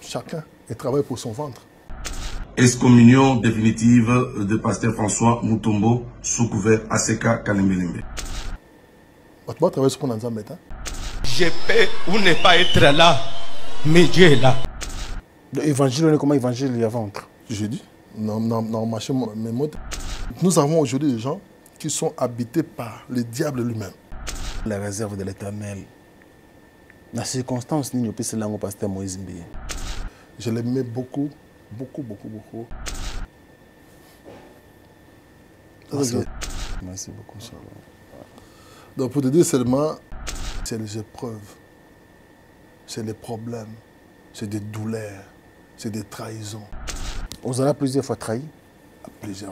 chacun et travaille pour son ventre. Excommunion définitive de pasteur François Mutombo sous couvert ACK Kalembelembe. Tu vas travailler sur mon ensemble. Je peux ou ne pas être là, mais Dieu est là. L'évangile, comment l'évangile il y a ventre? Je dis, non, mes mots. Nous avons aujourd'hui des gens qui sont habités par le diable lui-même. La réserve de l'Éternel. La circonstance n'est pas celle au pasteur Moïse Mbié. Je l'aimais beaucoup. Merci beaucoup. Donc pour te dire seulement, c'est les épreuves, c'est les problèmes, c'est des douleurs, c'est des trahisons. Vous avez plusieurs fois trahi? Plusieurs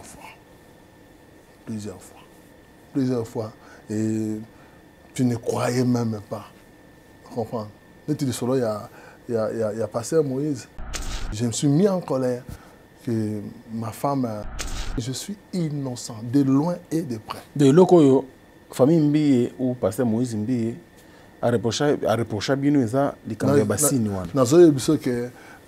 fois. Et tu ne croyais même pas. Comprends? Il y a pasteur Moïse. Je me suis mis en colère que ma femme, je suis innocent, de loin et de près. De loko famille Mbié ou pasteur Moïse Mbié a reproché bien nous ça les candidats bassini wana. Na zo yebiso que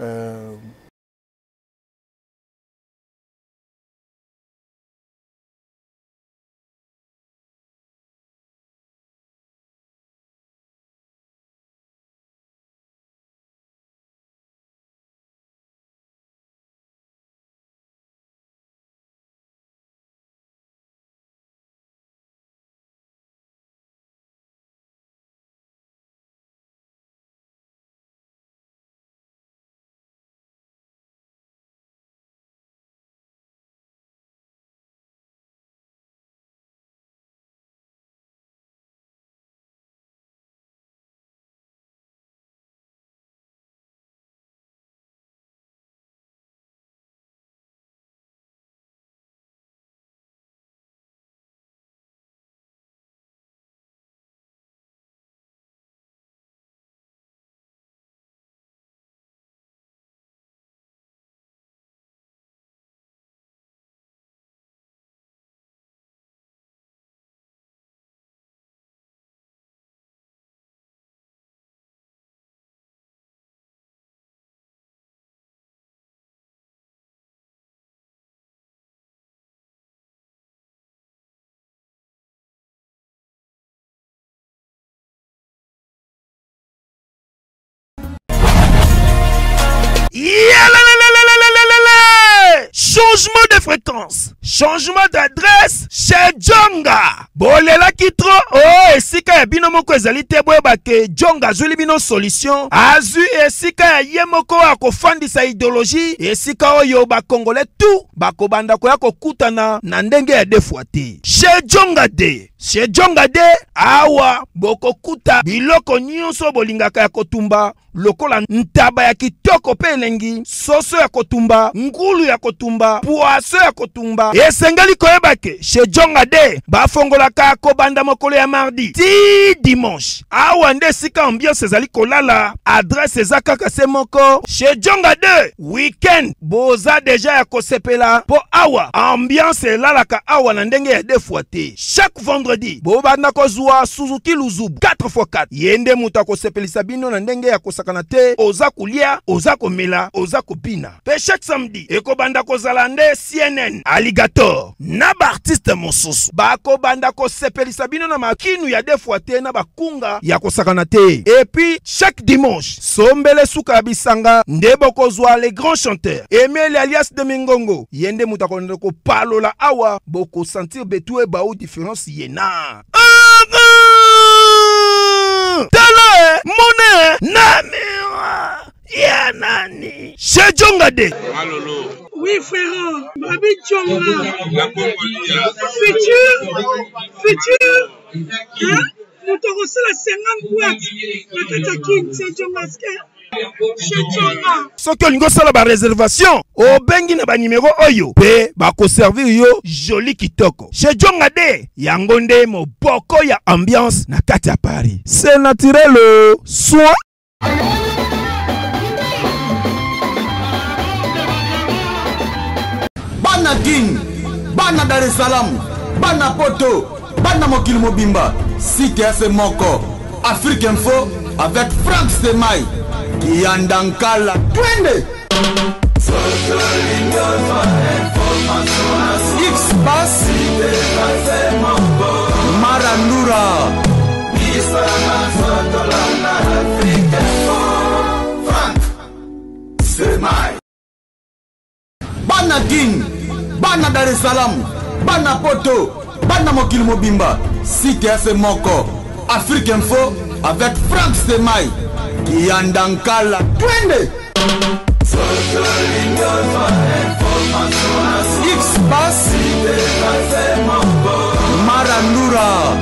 changement de fréquence, changement d'adresse chez Djonga. Bolela kitro, oh, esika ya bino moko ezali te boyeba ke Djonga azuli bino solution. Azu esika ya ye moko akofandisa idéologie, esika oyo ba Congolais tout bakobanda koya kokutana na ndenge ya defuate. Chez Djonga de. Chez Djonga de awa bokokuta biloko nyonso bolingaka ya kotumba. Lokola ntaba ya kitoko pe elengi, soso ya kotumba, ngulu ya kotumba, poaso ya kotumba. Esengeli koyebake chez Djonga de bafongolaka kobanda mokolo ya mardi ti dimanche. Awa nde sika ambiance ezali kolala, adresse eza kaka se moko. Chez Djonga de weekend boza deja ya kosepela po awa ambiance elalaka awa na ndenge ya defuate. Chaque vendredi bobanda kozwa Suzuki Luzubu 4x4 yende muta kosepelisa bino na ndenge ya kosakanate, oza kulia, oza komela, oza kopina. Pe chaque samedi ekobanda kozala nde CNN Alligator na ba artiste mosusu bakobanda kosepelisa bino na makinu ya defuate na bakunga ya kosakanate. Et puis chaque dimanche sombele suka ya bisanga nde bokozwa les grands chanteurs Emile alias de Mingongo yende muta konde ko palola awa boko sentir betue ba ou différence yena. Tala mone namira ya nani chez Djonga de. Malolo. Oui frère, Babi Djonga. Futur. Hein? Nous t'aurons la 50 boîtes. La Katakin, c'est Djonga. Soki olingo sala ba réservation obengi na ba numéro oyo pe bako servir yo joli kitoko. Chez Djonga de yango nde moboko ya ambiance na kati ya Paris. C'est naturel soit Bana Guine, Bana Dar es Salaam, Bana Poto, Bana Mokili Mobimba, Site FM Moko, Afrique Info avec Franck Semaï. Yandankala twende X-Bass Marandura Bana King, Bana Dar es Salaam, Bana Poto, Bana Mokil Mobimba, CTF Moko, Afrique Info avec Frank Semai, Yandankala twende X-Bass Marandura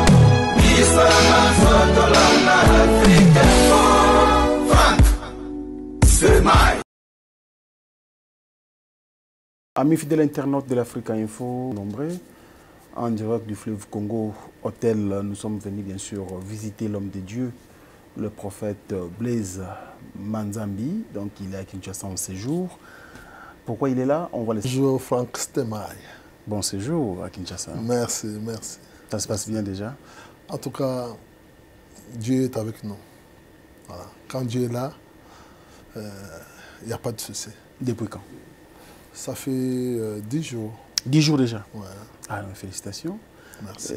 Amis fidèles internautes de l'Afrique Info, nombreux, en direct du fleuve Congo, hôtel, nous sommes venus bien sûr visiter l'homme de Dieu, le prophète Blaise Manzambi. Donc il est à Kinshasa en séjour. Pourquoi il est là? On va laisser. Bonjour Frank Stemai. Bon séjour à Kinshasa. Merci, merci. Ça se passe bien déjà? En tout cas, Dieu est avec nous. Voilà. Quand Dieu est là, il n'y a pas de souci. Depuis quand? Ça fait 10 jours. 10 jours déjà? Ouais. Alors, félicitations. Merci.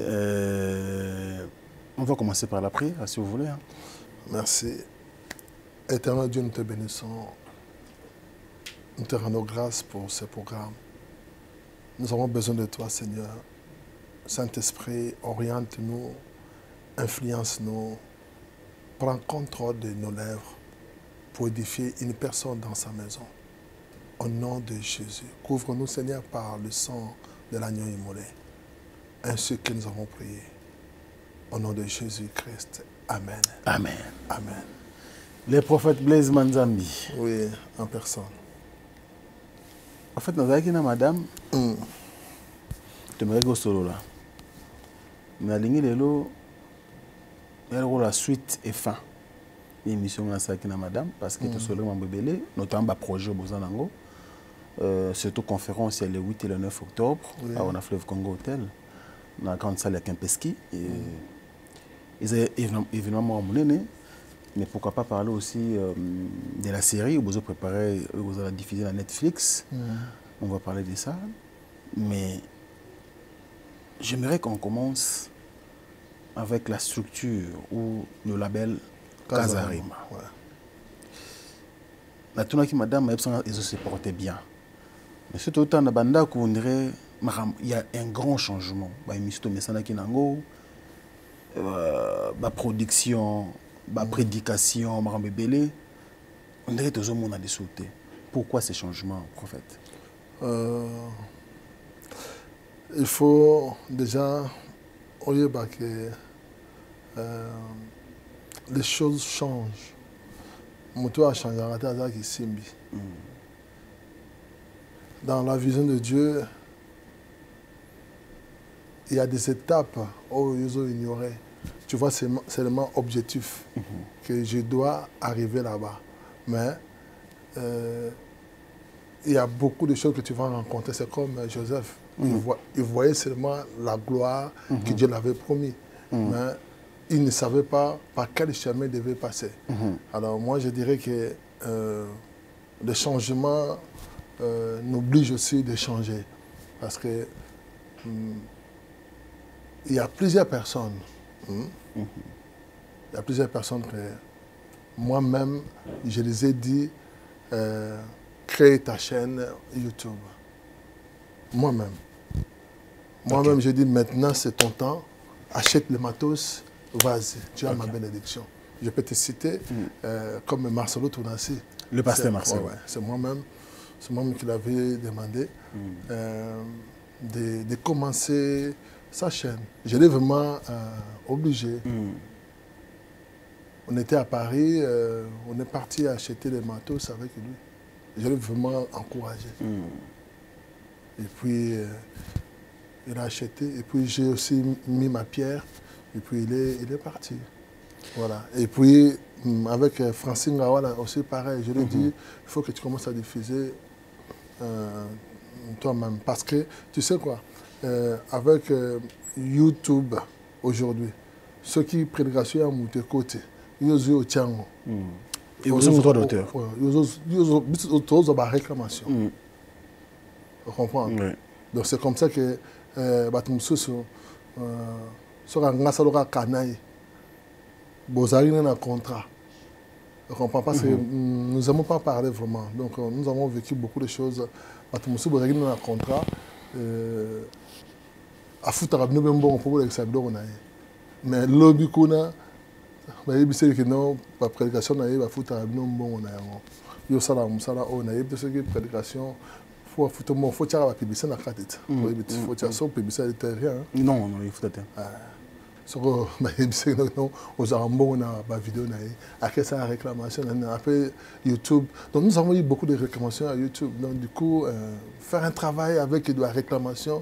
On va commencer par la prière, si vous voulez. Hein. Merci. Éternel Dieu, nous te bénissons. Nous te rendons grâce pour ce programme. Nous avons besoin de toi, Seigneur. Saint-Esprit, oriente-nous, influence-nous, prends contrôle de nos lèvres pour édifier une personne dans sa maison. Au nom de Jésus, couvre-nous, Seigneur, par le sang de l'agneau immolé, ainsi que nous avons prié. Au nom de Jésus-Christ. Amen. Amen. Amen. Le prophète Blaise Manzambi. Oui, en personne. En fait, nous avons madame. Tu me regardes solo là. Mais la ligne de l'eau, elle a la suite et fin. L'émission là, c'est avec madame parce que tu es mon bébé, notamment le projet au Bozanango. Surtout conférence le 8 et le 9 octobre à la Fleuve Congo Hotel. Dans la grande salle à Kempeski. Ils ont évidemment monnaie, mais pourquoi pas parler aussi de la série où vous avez préparé, vous avez diffusé à Netflix. On va parler de ça. Mais j'aimerais qu'on commence avec la structure ou le label Kazarima. Ouais. La tournée qui madame, ils se portaient bien. Mais surtout, autant de banda qu'on dirait, il y a un grand changement. La production, la prédication, on dirait que tout le monde a des sautés. Pourquoi ces changements, prophète? Il faut déjà, au lieu que les choses changent. Moto a changé, dans la vision de Dieu, il y a des étapes où ils ont ignoré. Tu vois, c'est seulement objectif que je dois arriver là-bas. Mais il y a beaucoup de choses que tu vas rencontrer. C'est comme Joseph. Il voyait seulement la gloire que Dieu l'avait promis. Mais il ne savait pas par quel chemin il devait passer. Alors moi, je dirais que le changement nous oblige aussi de changer. Parce que il y a plusieurs personnes. Il y a plusieurs personnes que moi-même, je les ai dit, crée ta chaîne YouTube. Moi-même. Moi-même, j'ai dit, maintenant c'est ton temps, achète le matos, vas-y, tu as ma bénédiction. Je peux te citer comme Marcelo Tounassi. Le pasteur Marcelo. Ouais, c'est moi-même qui l'avais demandé de commencer sa chaîne. Je l'ai vraiment obligé. On était à Paris, on est parti acheter les matos avec lui. Je l'ai vraiment encouragé. Et puis, il a acheté. Et puis, j'ai aussi mis ma pierre. Et puis, il est parti. Voilà. Et puis, avec Francine Gawala aussi, pareil. Je lui ai dit, il faut que tu commences à diffuser toi-même. Parce que, tu sais quoi, avec YouTube aujourd'hui, ceux qui prédiquent à mon côté, ils ont au Tchango. Et vous avez droit d'auteur. Ils ont ma réclamation. Vous comprenez? Donc c'est comme ça que sur un canal, vous avez un contrat. Je ne comprends pas parce que nous n'avons pas parlé vraiment. Donc nous avons vécu beaucoup de choses. Vous avez un contrat. À foutre à nous même bon pour le savoir. Mais lobby qu'on c'est que non, la prédication naïve à foutre à nous bon on a. Yo ça là on a parce que prédication faut tirer la publicité dans la tête. Faut tirer ça publicité de rien. Non, il faut attendre. Sur non aux ambons on a ma vidéo naïve. Après ça réclamation après YouTube. Donc nous avons eu beaucoup de réclamations à YouTube. Donc du coup faire un travail avec de la réclamation.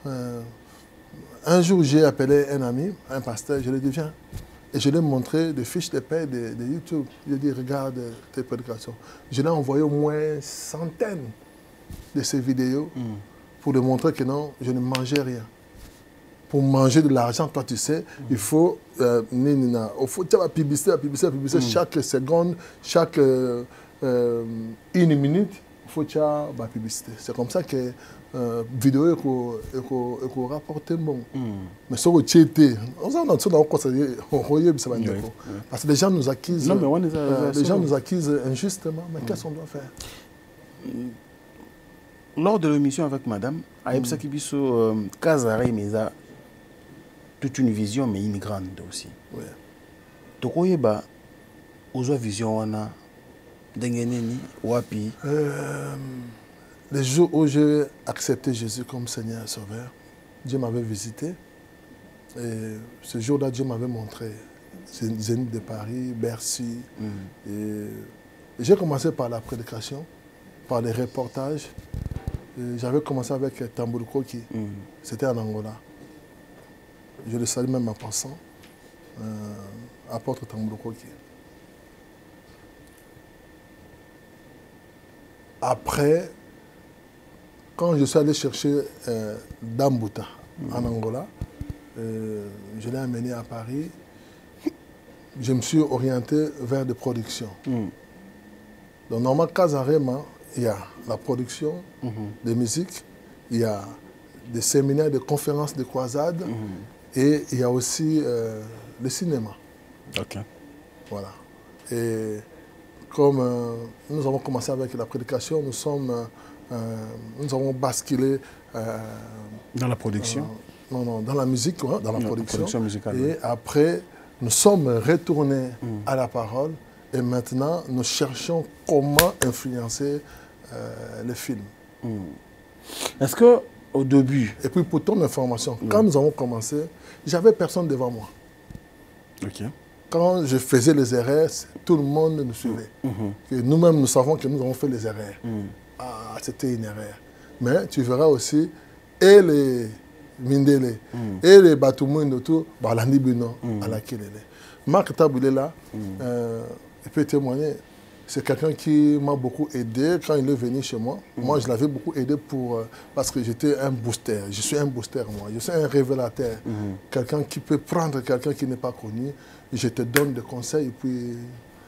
Un jour, j'ai appelé un ami, un pasteur, je lui ai dit, viens. Et je lui ai montré des fiches de paie de YouTube. Je lui ai dit, regarde tes prédications. Je lui ai envoyé au moins centaines de ces vidéos pour lui montrer que non, je ne mangeais rien. Pour manger de l'argent, toi tu sais, il faut la publicité, chaque seconde, chaque une minute, il faut faire la publicité. C'est comme ça que vidéo et rapporter bon. Mais ce que tu étais, parce que les gens nous accusent, injustement. Mais qu'est-ce qu'on doit faire? Lors de l'émission avec madame, Aïbsa Kibiso, Kazare Meza, toute une vision, mais une grande aussi. Tokoyeba, ozo vision wana, dengeneni, wapi. Les jours où j'ai accepté Jésus comme Seigneur et Sauveur, Dieu m'avait visité. Et ce jour-là, Dieu m'avait montré Zénith de Paris, Bercy. Et j'ai commencé par la prédication, par les reportages. J'avais commencé avec Tambolo Koki. C'était en Angola. Je le salue même en passant. Apôtre Tambolo Koki. Après, quand je suis allé chercher Dambuta en Angola, je l'ai amené à Paris. Je me suis orienté vers des productions. Donc, normalement, Kazarema, il y a la production de musique, il y a des séminaires, des conférences, des croisades, et il y a aussi le cinéma. Voilà. Et comme nous avons commencé avec la prédication, nous avons basculé dans la production. Dans la musique, dans la production musicale. Et après, nous sommes retournés à la parole. Et maintenant, nous cherchons comment influencer les films. Est-ce qu'au début... Et puis pour ton information, quand nous avons commencé, j'avais personne devant moi. Quand je faisais les erreurs, tout le monde nous suivait. Nous-mêmes, nous savons que nous avons fait les erreurs. C'était une erreur. Mais tu verras aussi, et les Mindele, et les Batoumouin, tout, Balandi Bino, à la Kelele. Marc Taboulé il peut témoigner. C'est quelqu'un qui m'a beaucoup aidé quand il est venu chez moi. Moi, je l'avais beaucoup aidé parce que j'étais un booster. Je suis un booster, moi. Je suis un révélateur. Quelqu'un qui peut prendre quelqu'un qui n'est pas connu. Je te donne des conseils et puis...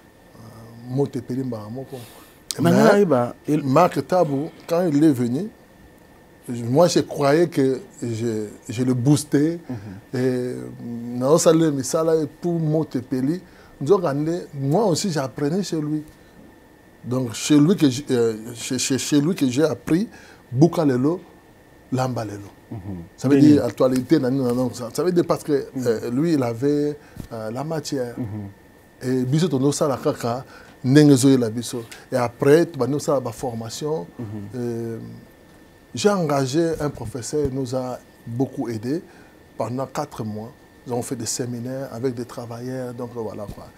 Marc Tabou, quand il est venu, moi je croyais que je le boostais. Et pour Motepeli, moi aussi j'apprenais chez lui. Donc chez lui que j'ai appris Bukalelo, Lambalelo. Ça veut dire actualité, ça veut dire parce que lui il avait la matière. Et Bisotono Salakaka, Nengezo la Biso. Et après, tu vas nous faire la formation. J'ai engagé un professeur, il nous a beaucoup aidé pendant 4 mois. Nous avons fait des séminaires avec des travailleurs, donc voilà quoi.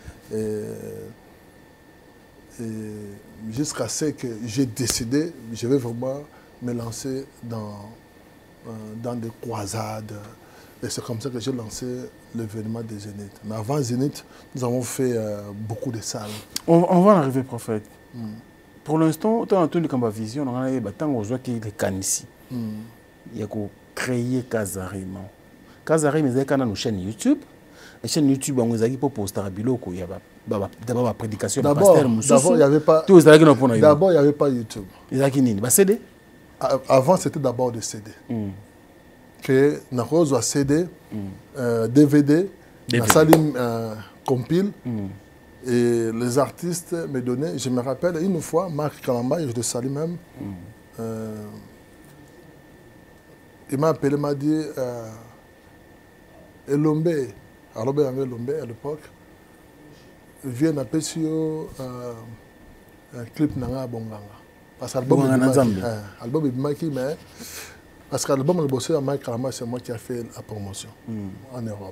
Et jusqu'à ce que j'ai décidé, je vais vraiment me lancer dans des croisades. Et c'est comme ça que j'ai lancé l'événement des Zénith. Mais avant Zénith, nous avons fait beaucoup de salles. On va en arriver, prophète. Pour l'instant, tu as entendu comme vision, on a dit les Kanissi. Il y a créé Kazarima. Kazarima, c'est une chaîne YouTube. La chaîne YouTube, on a dit pour poster à Biloko, il y a d'abord la prédication. D'abord, il n'y avait pas. D'abord, il n'y avait pas YouTube. CD. Avant, c'était d'abord des CD. Que Narozo a CD, DVD, Salim compile. Et les artistes me donnaient, je me rappelle une fois, Marc Kalamba, je le salue même, il m'a appelé, il m'a dit Elombe, Robert Elombe à l'époque, vient appeler sur un clip Nanga Bonganga. Parce que l'album est Maki, mais parce que l'album est bossé à Marc Kalamba, c'est moi qui ai fait la promotion en Europe.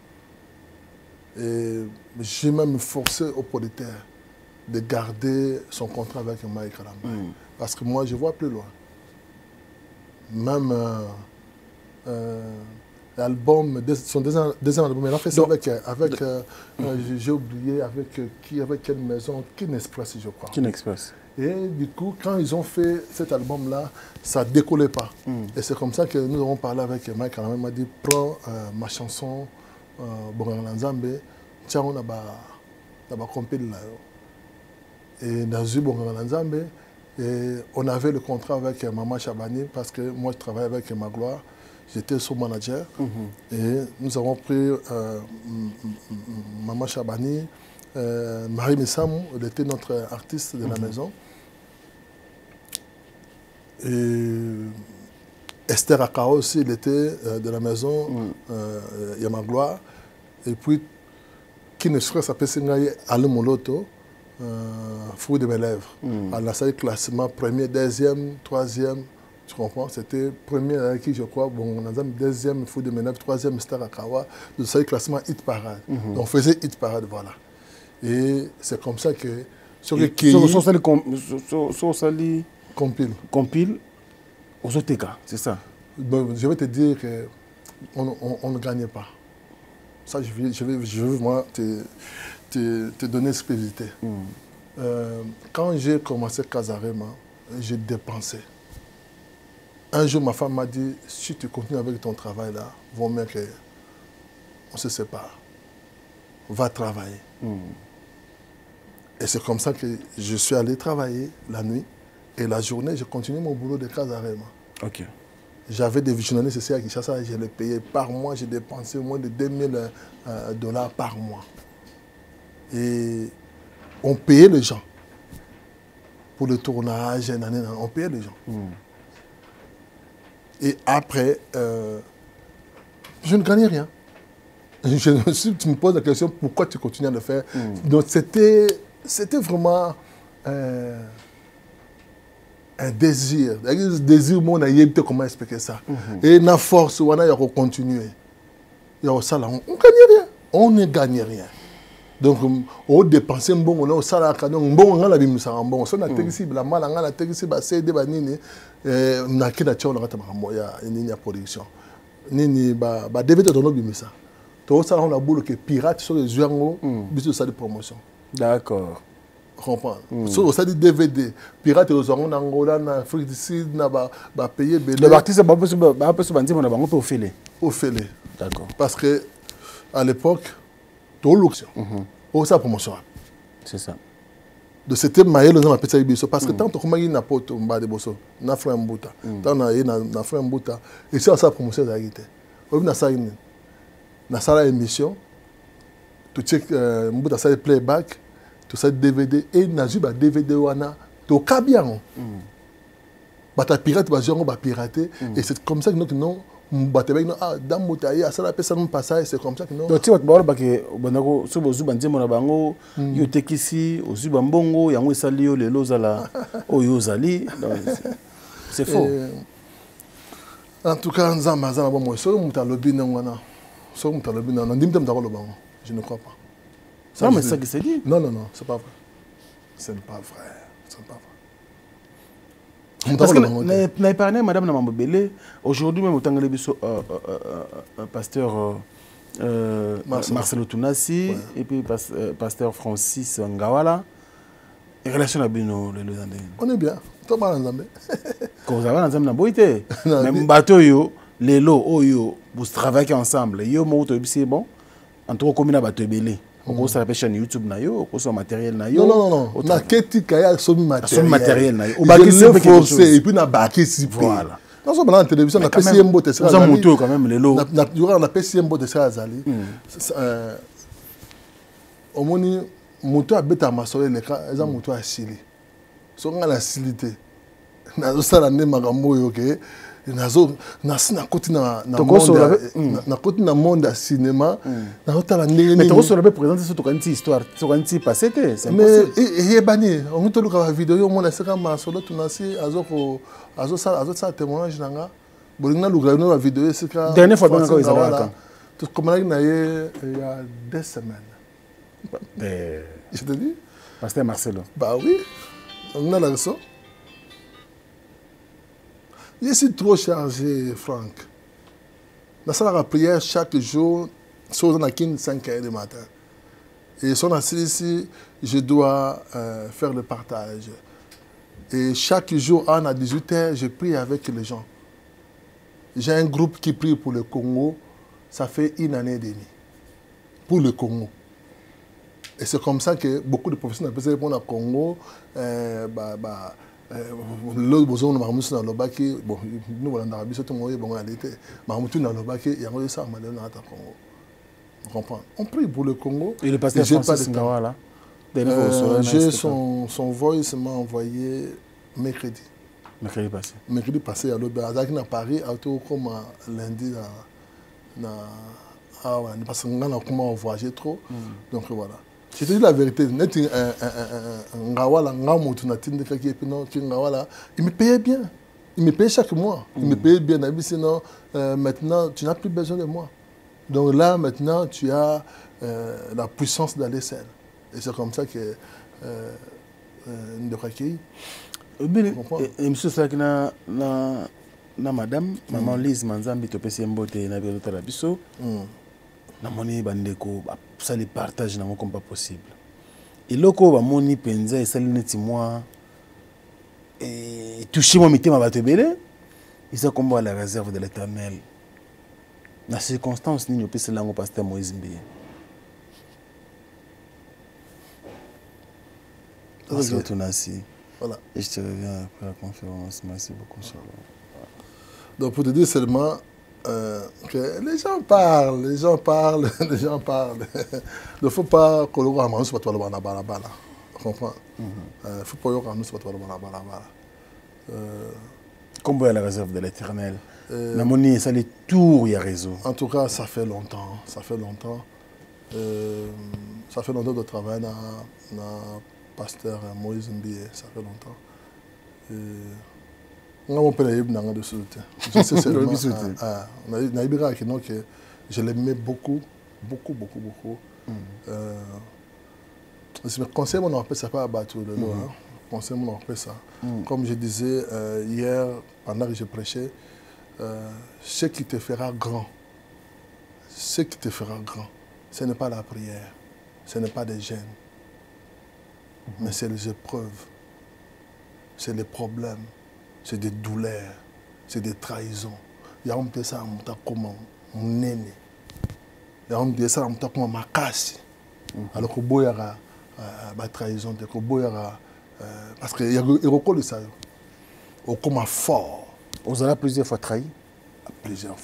Et j'ai même forcé au producteur de garder son contrat avec Mike Kalamba. Parce que moi, je vois plus loin. Même l'album, son deuxième album, il a fait ça avec j'ai oublié, avec quelle maison, Kin Express, je crois. Kin Express. Et du coup, quand ils ont fait cet album-là, ça ne décollait pas. Et c'est comme ça que nous avons parlé avec Mike Kalamba. Il m'a dit, prends ma chanson. Bonganganzambe, tiens, on a compilé là. Et dans le Bonganganzambe, on avait le contrat avec Maman Chabani parce que moi je travaillais avec Magloire, j'étais son manager. Et nous avons pris Maman Chabani, Marie Messamou, elle était notre artiste de la maison. Et Esther Akao aussi, il était de la maison, Yamagloire. Et puis, qui ne serait s'appelle Sengaye Alain Moloto, fruit de mes lèvres. À la salle classement, premier, deuxième, troisième, tu comprends? C'était premier avec qui je crois, bon, on a deuxième, fruit de mes lèvres, troisième, Esther Akawa, le salle classement hit parade. Donc, on faisait hit parade, voilà. Et c'est comme ça que. Sur Sali compile. Aux OTK, c'est ça. Bon, je vais te dire qu'on ne gagnait pas. Ça, je veux moi, te donner exclusivité. Quand j'ai commencé Casarema, j'ai dépensé. Un jour, ma femme m'a dit, si tu continues avec ton travail là, vaut mieux qu'on se sépare. Va travailler. Et c'est comme ça que je suis allé travailler la nuit. Et la journée, j'ai continué mon boulot de Casarema. Ok. J'avais des visionnaires ici à Kinshasa, je les payais par mois, j'ai dépensé moins de 2000 $ par mois. Et on payait les gens. Pour le tournage, on payait les gens. Et après, je ne gagnais rien. Tu me poses la question, pourquoi tu continues à le faire? Donc c'était vraiment un désir. Un désir, on a eu comment expliquer ça. Et la force, on a continué. On ne gagne rien. On ne gagne rien. Donc, on dépense un bon, on a salaire, on a la bim ça, on a texte, la mal, on a texte, c'est des banines, on a quel attention, on a une production. Nini, bah, DVD de nos bim ça. Tout ça, on a boulot que pirate sur les joueurs, bisous ça de promotion. D'accord. Comprendre. Sur ça dit DVD, pirate aux en Angola, en Afrique du Sud, na ba payer belé. Le artiste ba peut bandir on a bango au félé. Au félé. D'accord. Parce que à l'époque, tout l'option. Au ça promotion. C'est ça. De c'était maïe le gens appellent ça ibiso parce que tant que comment il n'a pas tout bas de bosso, na frère mbuta. Tant na frère mbuta et ça promotion ça été. On a ça une. Na ça émission. Tu check mbuta ça playback. Tout ça DVD et nazuba DVD wana to kabian bata pirate ba jongo ba pirater et c'est comme ça que non bata ba ah dans motaïa ça la personne passage c'est comme ça que non donc tu vas ba ba que banako so bozuba nzemo na bango yo tekisi ozuba mbongo yango esali yo lelo zala oyo zali c'est faux en tout cas nzamba za na bon moi so mutalobi ngwana so mutalobi na ndimtem ndakolo bango je ne crois pas. Non, mais c'est ça qui s'est dit. Non, c'est pas vrai. Ce n'est pas vrai. C'est pas vrai. Parce que n'a parlé Madame Namambele, aujourd'hui même autant que pasteur Marcelo Tounassi et puis pasteur Francis Ngawala, et relation à Bino les deux années. On est bien. Toi, Nzambe. Quand vous avez Nzambe Naboité, même bateau yo, les lots, vous travaillez ensemble. Yo, moi, c'est bon. En tout cas, comme il a bateau belé. on s'appelle chaîne YouTube nayo, on matériel nayo. Non. Na keti kaya somi matériel nayo. On va forcer et puis na baki si voilà. Non so na télévision na PC mbo te ça. Ça moto quand même les lots. Na PC mbo te ça azali. Omoni moto abeta masole le ka eza moto asili. So nga la silité. Na so la ne makambo yo ke. Na koti na monde ya cinéma na otala ndenge mais to so présenter ce tokanti histoire tokanti passé te c'est mais yebani on to luka vidéo yo mona seka masolo tunasi azo sa témoignage nanga bolinga luka no vidéo seka dernière fois bien quand ils avaient tout comme là il y a 2 semaines je te dis pasteur Marcelo bah oui on a la raison. Je suis trop chargé, Franck. Dans la prière, chaque jour, sauf dans 5h du matin. Et sur la ici, je dois faire le partage. Et chaque jour, à 18h, je prie avec les gens. J'ai un groupe qui prie pour le Congo. Ça fait 1 année et demie. Pour le Congo. Et c'est comme ça que beaucoup de professionnels pour le Congo. L'autre besoin de Mahmoud dans le bac, bon, nous voilà dans la biseau, tout le monde est bon à l'été. Mahmoud dans le bac, il y a un ça, madame dans le Congo. On comprend. On prie pour le Congo. Et le pasteur Francis Ngawa là. J'ai son voice m'a envoyé mercredi. Mercredi passé. Mercredi passé à l'autre, à Paris, à tout comme lundi parce que nous avons voyagé trop. Donc voilà. Je te dis la vérité, il me payait bien. Il me payait chaque mois. Il me payait bien. Sinon, maintenant, tu n'as plus besoin de moi. Donc là, maintenant, tu as la puissance d'aller seul. Et c'est comme ça que nous devons accueillir. Et monsieur Sakina, madame, maman Lise Manzambi, tu peux s'emboter na biota la biso. Na moni bandeko ça les partage na comme pas possible. Et loko ba moni penza et sali neti moi et toucher mon mitema ba tebele. Ils sont comme à la réserve de l'Éternel. Na circonstance ni peut se lango pasteur Moïse Mbiye. Voilà. Et je te reviens après la conférence. Merci beaucoup. Donc pour te dire seulement que les gens parlent. Il ne faut pas que l'on ait un peu de balabala. Tu comprends? Il ne faut pas que l'on ait un peu de balabala. Comme à la réserve de l'Éternel. La monnaie, ça les tours, il y a réseau. En tout cas, ça fait longtemps. Ça fait longtemps de travail dans pasteur Moïse Mbiye. Ça fait longtemps. Je sais seulement que je l'aimais beaucoup. Je me conseille mon appel, ça pas abattu de l'eau. Conseille mon appel ça. Comme je disais hier, pendant que je prêchais, ce qui te fera grand, ce n'est pas la prière, ce n'est pas des gênes, mais c'est les épreuves, c'est les problèmes. C'est des douleurs, c'est des trahisons. Il y a un peu ça, comme mon néné. Il y a un peu ça, comme ma casse. Alors que il y a une trahison, parce qu'il y a un ça. Comme fort. Vous avez plusieurs fois trahi? Plusieurs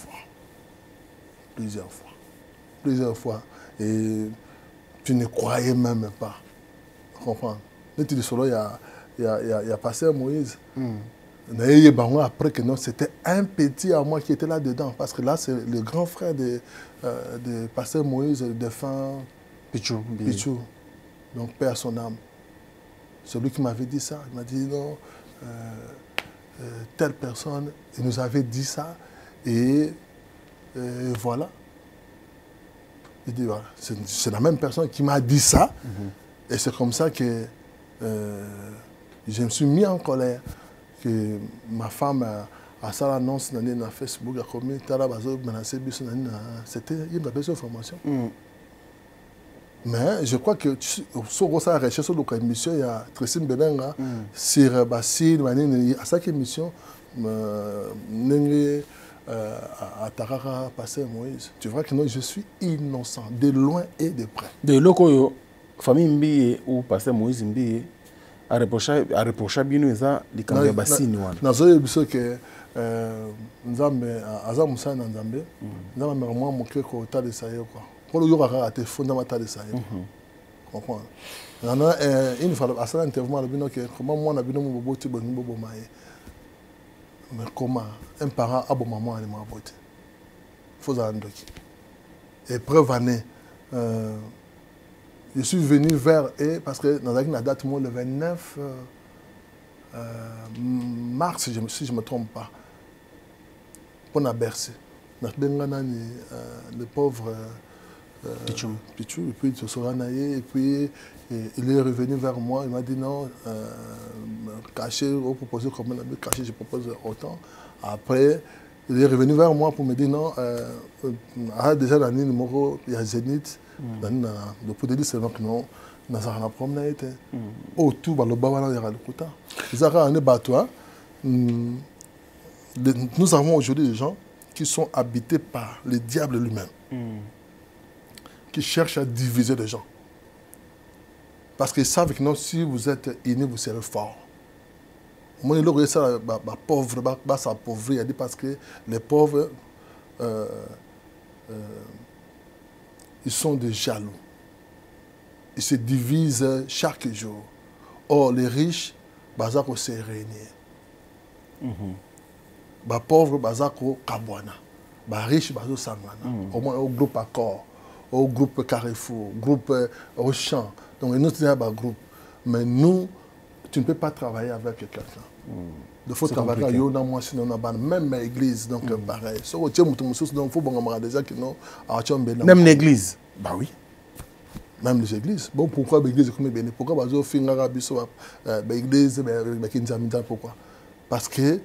fois. Et tu ne croyais même pas. Tu comprends? Il y a pasteur Moïse. Après que non, c'était un petit à moi qui était là-dedans. Parce que là, c'est le grand frère de pasteur Moïse, le défunt Pichou. Donc, paix à son âme. Celui qui m'avait dit ça, il m'a dit non, telle personne, il nous avait dit ça. Et voilà. Il dit voilà, c'est la même personne qui m'a dit ça. Et c'est comme ça que je me suis mis en colère. Que ma femme a ça l'annonce dans Facebook, c'était une information. Mais je crois que sur sa recherche sur l'émission, il y a Tressine Belenga sur Basile, à chaque émission, à Tarara, pasteur Moïse. Tu vois que non, je suis innocent, de loin et de près. De l'Okoyo, famille Mbiye ou pasteur Moïse Mbiye, a reproché bien ça, les candidats bassines. Nazoye biso que nzambe aza musana na nzambe nzambe mwa moke ko talisa ye quoi pour le yoka ka te fonda ma talisa ye comprendre nana une fois asala interview le bino que comment moi na bino mo boti bo bo maye mais comment un parent abo maman ali ma boti faut andoki et preuve année je suis venu vers et parce que dans la date moi le 29 mars si je me trompe pas on a bercé. Le pauvre Pichou, et puis et puis il est revenu vers moi, il m'a dit non, caché, vous proposez comme on a caché, je propose autant. Après, il est revenu vers moi pour me dire non, déjà dans le numéro, il y a Zénith, le poudre c'est donc non, dans la promenade, autour, le bas, il y a le côté. Ils ont un bateau. Nous avons aujourd'hui des gens qui sont habités par le diable lui-même, qui cherchent à diviser les gens. Parce qu'ils savent que non, si vous êtes unis, vous serez fort. Moi, je regarde ça, pauvre, ça pauvre, il a dit parce que les pauvres, ils sont des jaloux. Ils se divisent chaque jour. Or, les riches, ils vont se réunir. Les pauvres, ils vont kabwana. Les riches, ils vont sangana. Au moins, au groupe Accord, au groupe Carrefour, au groupe Auchan. Donc, nous, c'est un groupe. Mais nous, tu ne peux pas travailler avec quelqu'un. Il faut travailler avec moi, sinon on a même l'église. Donc, pareil. Même l'église? Bah oui. Même les églises. Bon, pourquoi l'église est comme bien? Pourquoi l'église est pourquoi? Parce que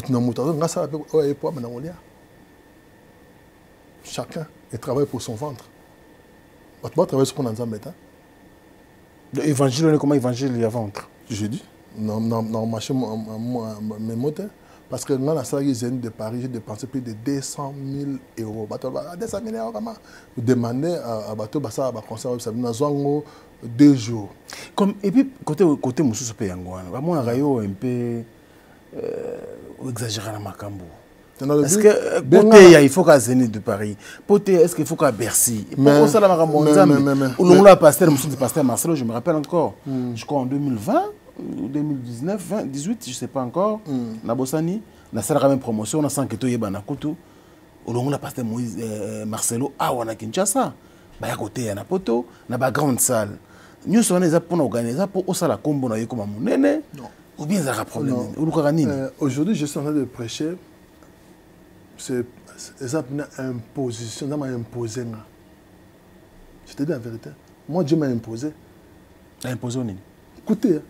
chacun travaille pour son ventre. Tu vas travailler sur ton ventre. L'évangile, comment l'évangile est à ventre? Je dis, non, mes mots. Parce que dans la salle de Paris, j'ai dépensé plus de 200 000 euros. 200 000 euros, comment? Vous demandez à Bateau Bassa, à Conseil, nous avons 2 jours. Et puis, côté Moussous Péangouane, on a un peu exagéré dans Makambo. Est-ce que Poté, il faut qu'à Zénith de Paris? Poté, est-ce qu'il faut qu'à Bercy? Pour ça, la pasteur Marcelo, je me rappelle encore, je crois en 2020. 2019, 2018, je ne sais pas encore, na Bossani, na salle quand même promotion, na 5 keto yeba na kutu, au long la pasteur Moïse Marcelo a wana Kinshasa, ba ya côté na poto, na ba grande salle. Nous sommes les pour organiser pour au la combo na yeko mamunene, ou bien ça a problème. Aujourd'hui, je suis en train de prêcher, c'est une imposition, ça m'a imposé. Je te dis la vérité. Moi, Dieu m'a imposé. Imposé nini? Écoutez.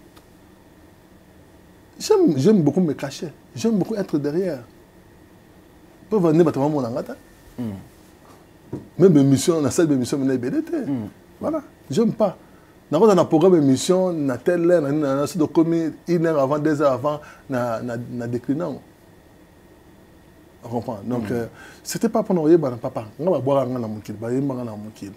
J'aime beaucoup me cacher. J'aime beaucoup être derrière. Je peux venir à mon langata. Même mes missions, on a cette émission, on a BDT. Voilà. J'aime pas. Dans un programme d'émission, on a telle heure, on a commis 1 heure avant, 2 heures avant, on a déclinant. On comprend. Donc, c'était pas pour nous dire, papa, on va boire un mon kil, on va boire un mon kil.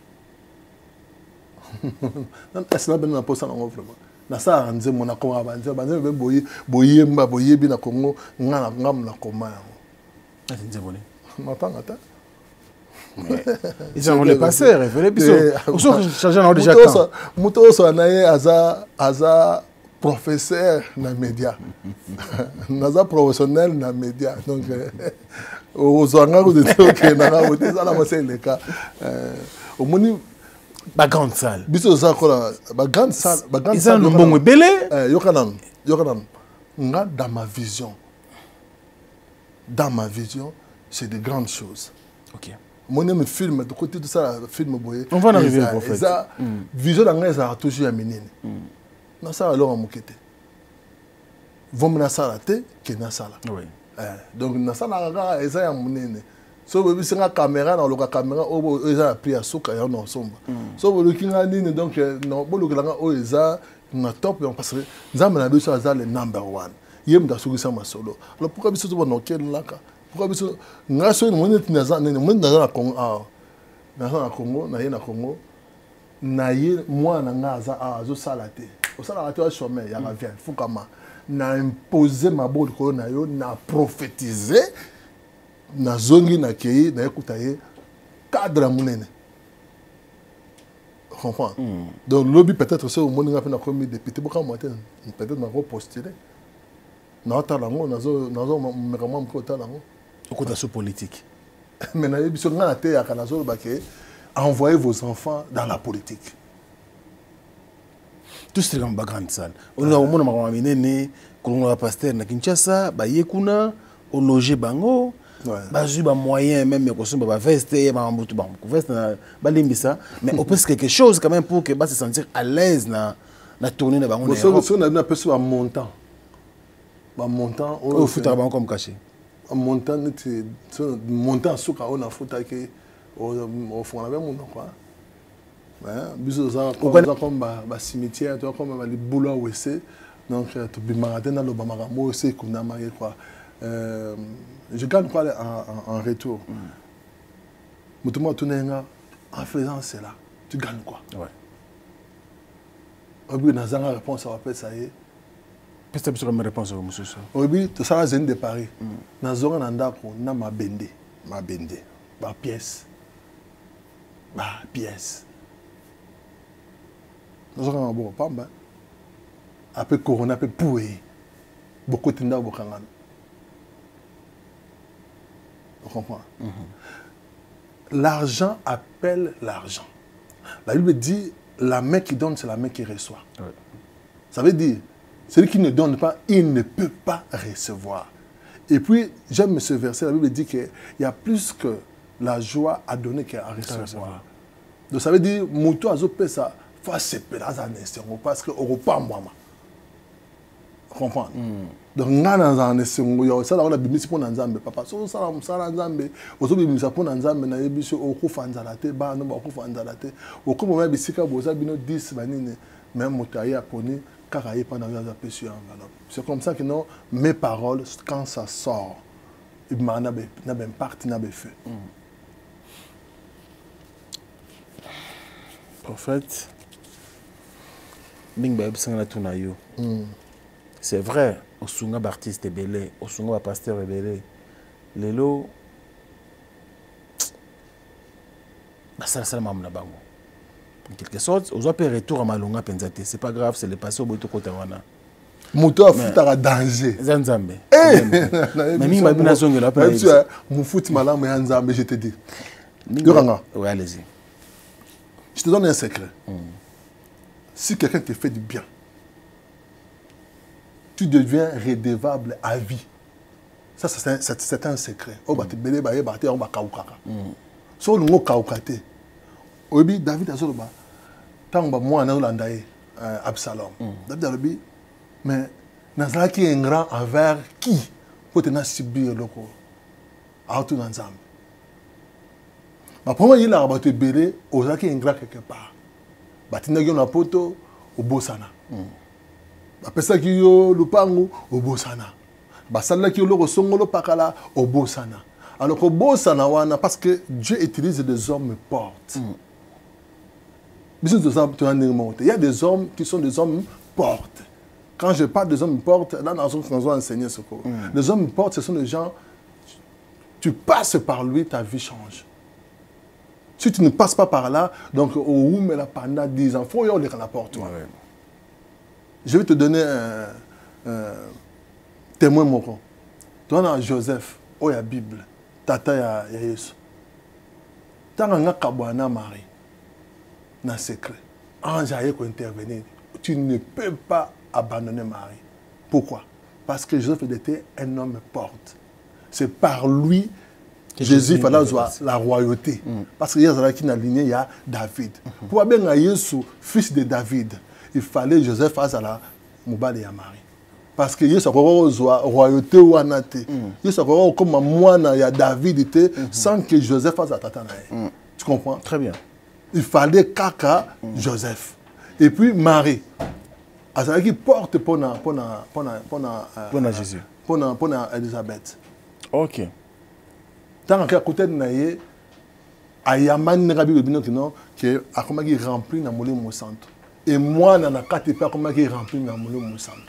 Est-ce que on a posé un offre? Na ça anze mona ko abanze banze be boyemba boyebi na Congo ngana ngam na koma yango atinze bolé matanga ils ont le passé révélé biso oso changer na déjà temps muto so naye aza professeur na média naza professionnel na média donc ozanga ko de que na ko te ça la c'est le cas au moni ba grande salle. Biso za kola ba grande salle, ils ont un bon belé. Yokanam. Nga dans ma vision. Dans ma vision, c'est de grandes choses. OK. Mon même film de côté de ça film boyé. On va en arriver au fait. Ça vision dans ça a toujours amené. Na ça alors en mokete. Vom na sala te ke na sala. Oui. Donc na sala ga eza ya munene. So we see la caméra dans la caméra au eza pris à soka ya no somba so we looking at nini donc no bo looking at o eza na top parce que nzambe na biso aza le number 1 yem da sugisa masolo alors pourquoi biso to no ken laka pourquoi biso ngaso ni moni tinaza nene moni na Congo ah na Congo na Congo na ye moi na ngaza ah zo salate au salate au sommet ya vient fukama na imposer ma boule ko na yo na prophétiser na zongi na kei na ekuta ye cadre munene comprends donc lobby peut-être c'est au monde nga na comme député boka moté peut-être na repostuler na talango nazo vraiment ko talango au côté sous politique mais na biso nga na te ya kana zo ba ke envoyez vos enfants dans la politique tout c'est comme grande salle on a au monde ma minene kolongo la pasteur na Kinshasa ba yekuna au loger bango bazui ba moyen même ko somba ba veste ba mbutu ba veste ba limbisa mais on peut quelque chose quand même pour que ba se sentir à l'aise na tourner na bango na on a peu sur montant au foot ba comme caché montant montant suka on a foot que au fond la même quoi biso za comme ba cimetière toi comme ba libula wese donc tu bimaraté na lo ba makambo c'est kuna maré quoi je gagne quoi en retour. En faisant cela, tu gagnes quoi? Ouais. Au bout de la réponse, ça va ça y est. Qu'est-ce que tu as une réponse au monsieur? Au bout de ça, c'est de Paris. Dans un endroit où on a ma pièce. Ma pièce. Dans un endroit où on a après Corona, après Poué. Beaucoup de temps, beaucoup de temps. On comprend. L'argent appelle l'argent. La Bible dit, la main qui donne, c'est la main qui reçoit. Ouais. Ça veut dire, celui qui ne donne pas, il ne peut pas recevoir. Et puis, j'aime ce verset, la Bible dit qu'il y a plus que la joie à donner qu'à recevoir. Donc ça veut dire, Moutou a zopé ça, face parce que au repas, moi. Comprendre. Donc nga na nzango yo ça la bimisi pour nzambe papa so ça la nzambe ozo bimisa pour nzambe na yebiso okufa nzala te ba no ba okufa nzala te okoma ba bisika boza bino 10 banine même motaye aponi kaka yepa na za pesu enveloppe. C'est comme ça que non mes paroles quand ça sort il m'a na ben parti na be feu. Prophète Bing ba bisanga tuna yo. C'est vrai, au sunga artiste belé, au sunga pasteur belé. Lelo bah ça mamna bango. En quelque sorte, aux autres retour à malonga penzate, c'est pas grave, c'est le passé au boto kota wana. Moto a foot à danger. Zanzambe. Mais mi mabina zonga la pa. Tu as mon foot malamu ya nzambe, je te dis. Yoranga. Ouais, allez-y. Je te donne un secret. Si quelqu'un te fait du bien, tu deviens redevable à vie. Ça, c'est un secret. On va te béler, on va kaukaka. Si on va kaukate, obi David a zoloba, tant que moi, on a Absalom. David a dit, mais Nazala qui est un grand envers qui peut te subir le corps. À tout ensemble. Mais pour moi, il a abattu béler, aux qui est un grand quelque part. Batina qui a poto au Bosana. Apesa ki yo lupangu obosana. Basala ki yo loko songolo pakala obosana. Alors obosana wana parce que Dieu utilise des hommes portes. Il y a des hommes qui sont des hommes portes. Quand je parle des hommes portes, là on va enseigner ce cours. Les hommes portes, ce sont des gens, tu passes par lui, ta vie change. Si tu ne passes pas par là, donc au mais la pendant 10 ans, il faut y aller à la porte. Je vais te donner un témoin moko. Tu as Joseph, il y a la Bible, tata ya Yesu. Tu as un kabwana Marie, dans secret. Ange a intervenir. Tu ne peux pas abandonner Marie. Pourquoi? Parce que Joseph était un homme porte. C'est par lui que Jésus fallait avoir la royauté. Parce qu'il y a qui dans la lignée, il y a David. Pour avoir Yesu, fils de David, il fallait Joseph face à la Moubale et à Marie. Parce que Yesu a la royauté ou anate. Yesu a comme moi, il y a David était sans que Joseph fasse à Tatana. Tu comprends? Très bien. Il fallait Kaka Joseph. Et puis Marie. C'est qui porte pour Jésus. Pour Elisabeth. Ok. tant que côté na ye ayamani na bibi bino kino que akoma qui rempli na molimo santo et moi na kati pa akoma qui rempli na molimo santo.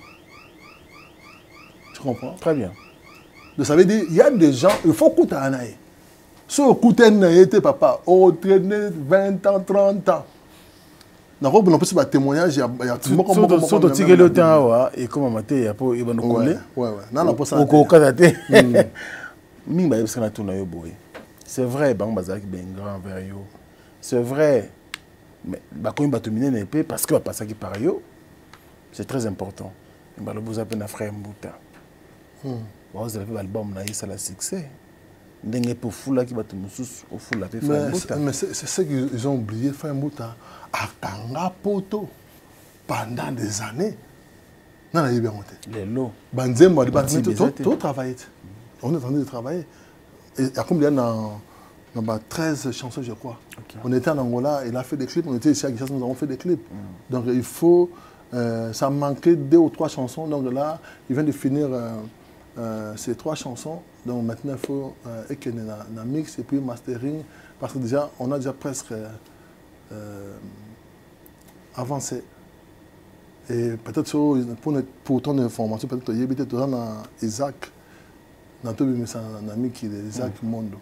Tu comprends? Très bien. Donc ça veut dire il y a des gens il faut écouter anaye. Si écouter na ye papa au traîner 20 ans 30 ans. Na ko bon possible témoignage ya surtout tigelo le temps et comme maté ya po ibano coller. Ouais. Na na pour ça. Ko kataté. Minga yebisa na tuna yo boy. C'est vrai, Bangbaza qui est grand vers yo. C'est vrai, mais quand il va terminer parce que va passer par yo, c'est très important. Il va vous appeler un frère Mbouta. Vous avez l'album na ça la succès. N'engé pour fou là qui va te moussous au fou là frère Mbouta. Mais c'est ce qu'ils ont oublié, frère Mbouta a tanga poto pendant des années. Non, il y a bien monté. Les lots. Banzembo, tout travailler. On est en train de travailler. Et il y a combien dans 13 chansons, je crois. Okay. On était en Angola, il a fait des clips. On était ici à Kinshasa, nous avons fait des clips. Donc il faut... ça manquait 2 ou 3 chansons. Donc là, il vient de finir ces 3 chansons. Donc maintenant, il faut écrire un mix et puis mastering. Parce que déjà, on a déjà presque avancé. Et peut-être pour ton information, peut-être qu'il y a peut-être Isaac. Dans tout le un ami qui est Isaac Mondo.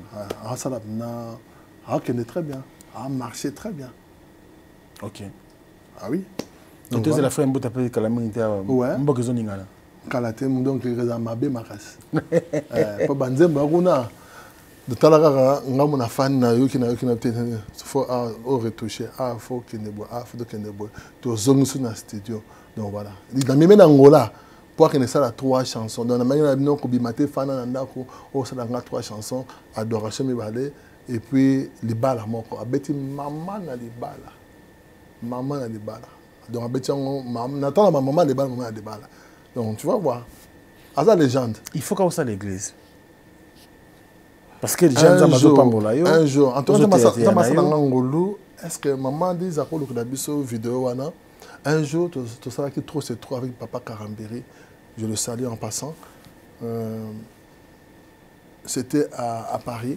A très bien, a marché très bien. Ok. Ah oui. Donc tu es la frère Mbouta appelé Calamité. Ouais. Mbouka zoningana. Kalate donc il est mabé makas. Pas banzem baguna. De talaka ngamu na fan na yo qui na peut-être faut retoucher, faut qu'il ne boit, faut qu'il ne boit. To zongu sur na studio. Donc voilà. Dans même en Angola. Pour qu'il ne soit 3 chansons. Dans la manière dont on a fait des 3 chansons, Adoration Mibale, et puis les balles à mon corps. Abeti maman na les balles. Maman na les balles. Donc abeti maman, attends la maman les balles, maman na les balles. Donc tu vas voir. À la légende. Il faut qu'on soit à l'église. Parce que les gens ont un jour, en tout cas, est-ce que maman dit à quoi le vidéo un jour, tout ça qui trop c'est trop avec papa Karambiri, je le salue en passant. C'était à Paris.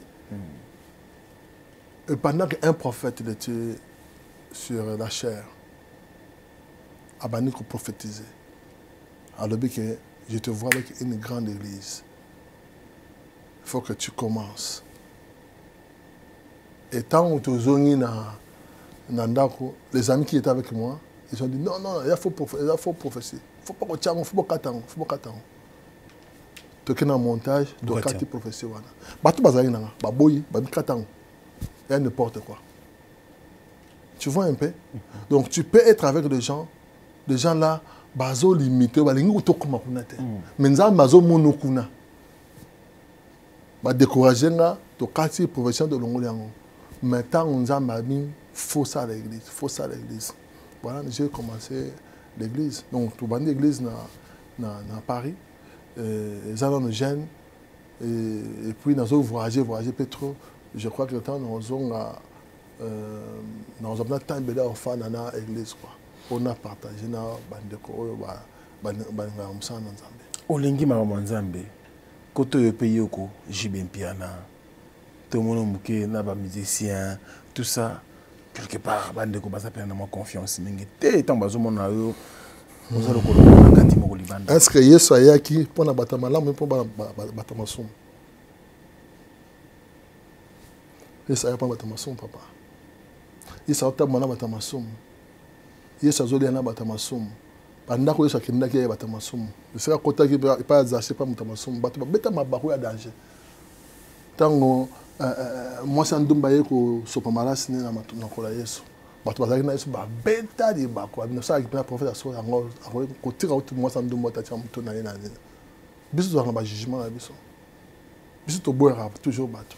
Et pendant qu'un prophète était sur la chair, Abaniko prophétisait. Alors que je te vois avec une grande église. Il faut que tu commences. Et tant que tu es les amis qui étaient avec moi, ils ont dit non, il faut prophétiser. Il faut pas que tu aies, il faut pas que tu aies. Tu as un montage, tu as une prophétie. Il y a n'importe quoi. Tu vois un peu? Donc tu peux être avec des gens là, bazo limité, mais nous avons bazo monokuna. Décourager là, tu as une profession de l'ongoliango. Maintenant, nous avons mis faux à l'église. Voilà, j'ai commencé l'église. Donc, tout le monde l'église dans Paris. Les gens nous gênent. Et puis, nous avons voyagé peu trop. Je crois que le temps, nous avons temps de faire dans l'église. On a partagé dans Bandeko, Bandeko, Olingi Mamanzambe, Koto Yopeyoko, Jibin Piana, tout le monde est là, musicien, tout ça. Quelque part, Bandeko basa pleinement confiance. Est-ce que Yesu ayaki pour na batamala mais pour batamason? Yesu ayaki pour batamason papa. Yesu ayaki pour batamason. Yesu azoli na batamason. Pendant que Yesu akindaki ya batamason. C'est à côté qui pas exercer pas batamason. Batama beta mabaku ya danger. Tango moi c'est ndumba yeko sopamala sine na makola Yesu. Bato bazaki na Yesu ba beta di bako. Na ça qui peut prophète aso yango ko tira auto moi c'est ndumba tatia muto na yena. Biso zo ba jugement na biso. Biso to boira toujours bato.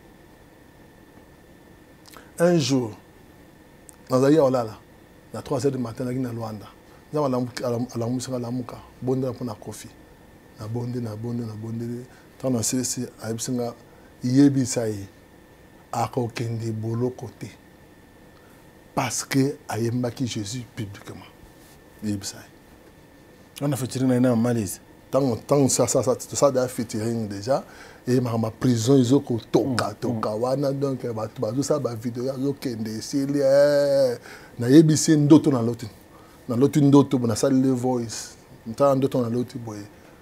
Un jour nazali olala na 3h du matin na Luanda. Za la musika la muka bonde na kofi. Na bonde. Tana sisi ayibisinga yebisai akokende bolo côté parce que ayembaki Jésus publiquement yebisai on a fait tirer na malise tant ça d'un featuring déjà et ma prison ils ont toka wana donc ça ba vidéo ils kende sili na yebisi ndoto na lotu ndoto na salle le voice nta ndoto na lotu boy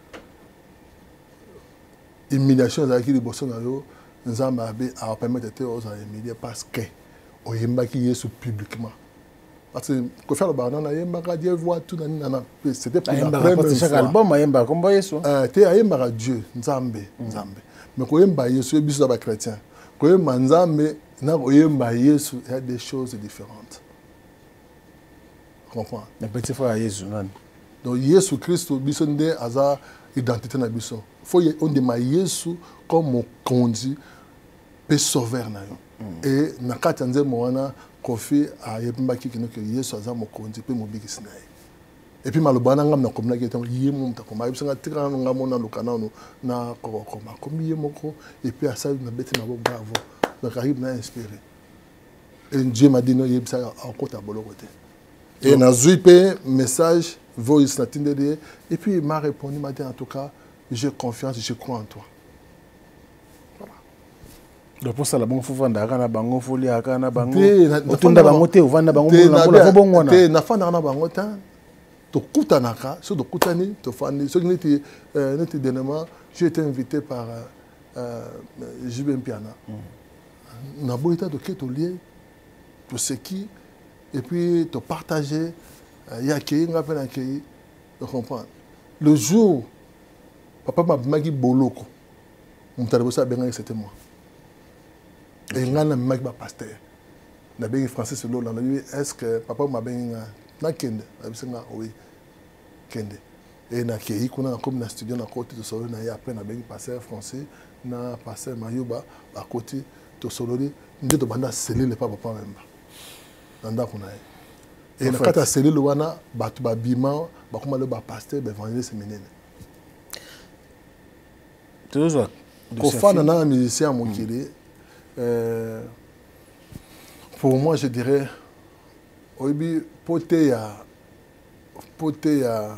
humiliation za ki liboso na yo nzamba be a permettre te aux humilier parce que oyembaki Yesu publiquement. Parce que quand faire le banana, il Dieu voit tout dans c'était pour la première chaque fois. album ayemba comme Yesu. Te ayemba Dieu, Nzambe. Mais quand yemba Yesu, il est chrétien. Quand yemba Nzambe, na oyemba Yesu, il y a des choses différentes. Comprends? La petite fois Yesu non. Donc Yesu Christ biso nde aza identité na biso. Faut on demande Yesu comme mon conduit pe sauveur na yo. Et na kati nzembo wana Kofi a yebaki kino que Yesu aza mokonzi pe mobikisi na ye. Et puis malobana ngam na komna ke tan yemo mtakoma yebisanga tika nga mona lokana no na kokoma komi yemoko et puis asa na beti na bo bravo. Donc arrive na inspiré. Et Dieu m'a dit non yebisa akota boloko te. Et na zui pe message voice na tindede et puis il m'a répondu m'a dit en tout cas j'ai confiance, je crois en toi. Donc pour ça la bango faut vendre kana bango faut lia kana bango otunda bango te ovanda bango na bola bongona te na fanda na bango ta to kutanaka so to kutani to fandi so neti dernièrement j'ai été invité par JB Piana na boita to keto lié to seki et puis to partager ya kei ngapena na kei to comprendre le jour papa m'a magi boloko mon tarebosa benga c'était moi. Et on a un pasteur. On a un français sur l'eau. Est-ce que papa m'a bien na kende? Oui, kende. Et na kei qu'on a comme na studio na côté de solo na ya après na bien pasteur français na pasteur Mayuba à côté de solo ni ndio to banda sceller le papa même. Nanda kuna. Et na kata sceller le wana batu ba bima ba kuma le ba pasteur ba évangéliste menene. Toujours. Ko fana na musicien mokili. Pour moi, je dirais, oibi poté ya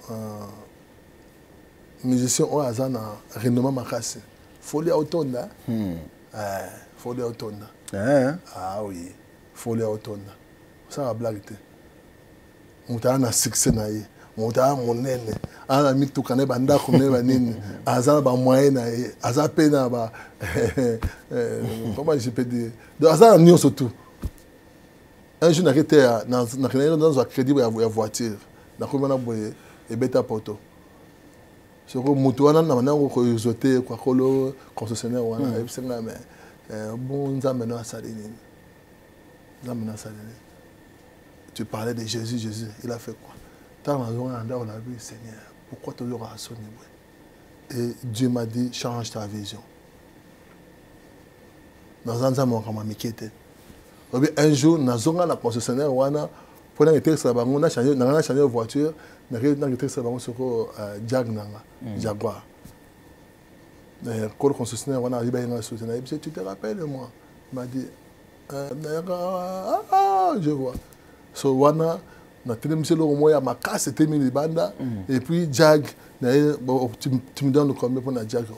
musicien au azana renommé makasi. Folie autonda. Folie autonda. Ah oui, folie autonda. Ça va blague. Mouta na succès na ye. Mouta monene. Ana mi to kane banda kone banini. Azana ba moyen na ye. Aza pena ba comment je peux dire. Donc azana nyo surtout. Un jour n'arrêté dans un crédit ya voiture. Na ko na boye e beta poto. Soko mutu wana na manango ko yozote kwa kolo concessionnaire wana e senga me bon nzambe na salini. Nzambe na salini. Tu parlais de Jésus, Jésus, il a fait quoi? On a vu, Seigneur, pourquoi tu auras à son niveau? Et Dieu m'a dit, change ta vision. Dans un moment, un jour, nous avons la concessionnaire, pour un texte, on a changé de voiture, on a un texte sur Jaguar. Le concessionnaire, on a dit, tu te rappelles de moi? Il m'a dit, je vois. So wana na télémisé le moya ma casse c'était mis banda et puis Jag tu me donnes combien pour la Jag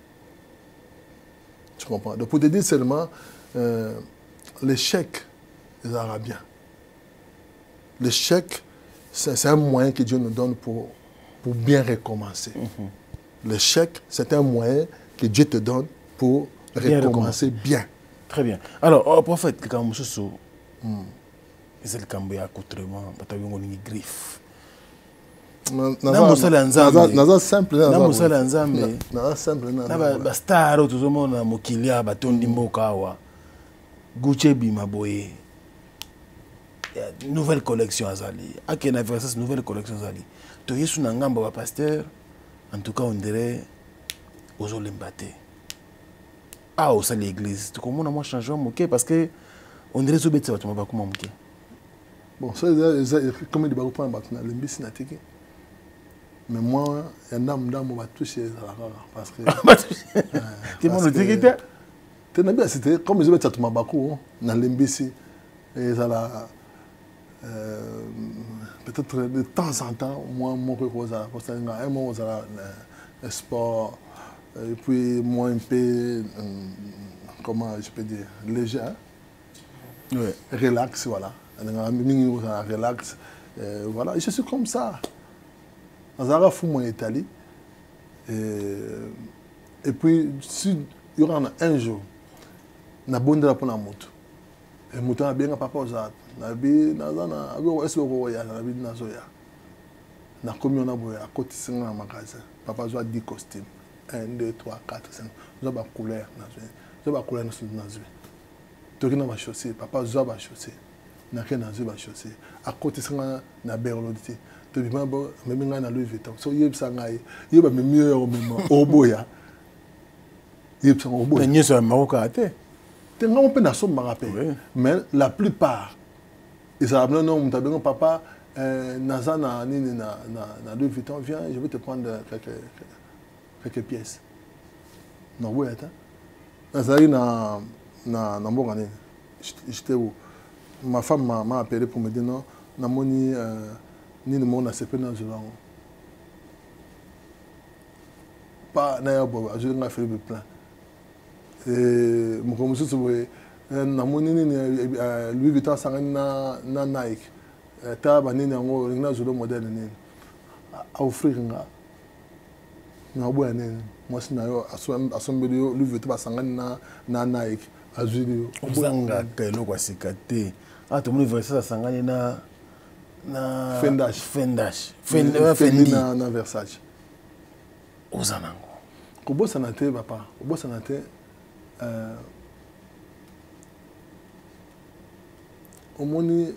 tu comprends donc pour te dire seulement les chèques des Arabiens le chèque c'est un moyen que Dieu nous donne pour bien recommencer le chèque c'est un moyen que Dieu te donne pour recommencer bien. Très bien. Alors prophète quand monsieur c'est le cambo ya accoutrement batabi ngoni griffe na musala nzambe na simple na musala nzambe na simple na ba star tuzomona mokilia batondi mboka awa Gucci bima boye nouvelle collection azali akena versus nouvelle collection azali to yesu na ngamba ba pasteur en tout cas on dirait aux olembate ah au salle l'église tu comment moi changement moké parce que on dirait zo betse batuma ba kuma moké. Bon, ça, comme il dit, on va l'embisser na tiki. Mais moi, il y a un homme qui va toucher parce que. Tu m'as dit que c'était comme je vais te dire, on va l'embisser. Et ça, peut-être de temps en temps, moi, mon recours, parce le sport, et puis moi un peu, comment je peux dire, léger, hein? Ouais. Relax, voilà. Relax, voilà. Et je suis comme ça. Azara fou mon Italie. Et puis, si il y aura un jour, na bonne pour la moto. Et moto a bien papa osat. Na bi na zana, abi o eso ko ya, na bi na zoya. Na komi on a boya, côté 5 dans magasin. Papa zo a 10 costumes. 1 2 3 4 5. Zo ba couleur na zo. Zo ba couleur na zo. Toki na ba chaussée, papa zo ba chaussée. Na ke na zo ba chaussée. À côté 5 na berlodité. To bi ma bo même nga na Louis Vuitton. So yeb sa ngai, yeb ba mieux au même au boya. Yeb sa au boya. Mais sur Maroc a été. On peut mais la plupart, ils ont dit non, mon papa, Nazana, na Louis Vuitton, viens, je vais te prendre quelques pièces. Non, oui, attends. Nazari na Mbongane, j'étais où? Ma femme m'a appelé pour me dire non, Namoni, ni le monde a séparé dans le journal. Pas n'ayant pas, je n'ai fait le plein. Mon monsieur Louis Vuitton na Nike ta banini yango ngina zolo modèle nini a offrir na boya nini moi sina yo asombeli yo Louis Vuitton basangana na Nike azuli yo obanga kelo kwa sikate to moni versa sangani na Fendash Fendi na Versace ozanango kobosa na te papa kobosa na te omoni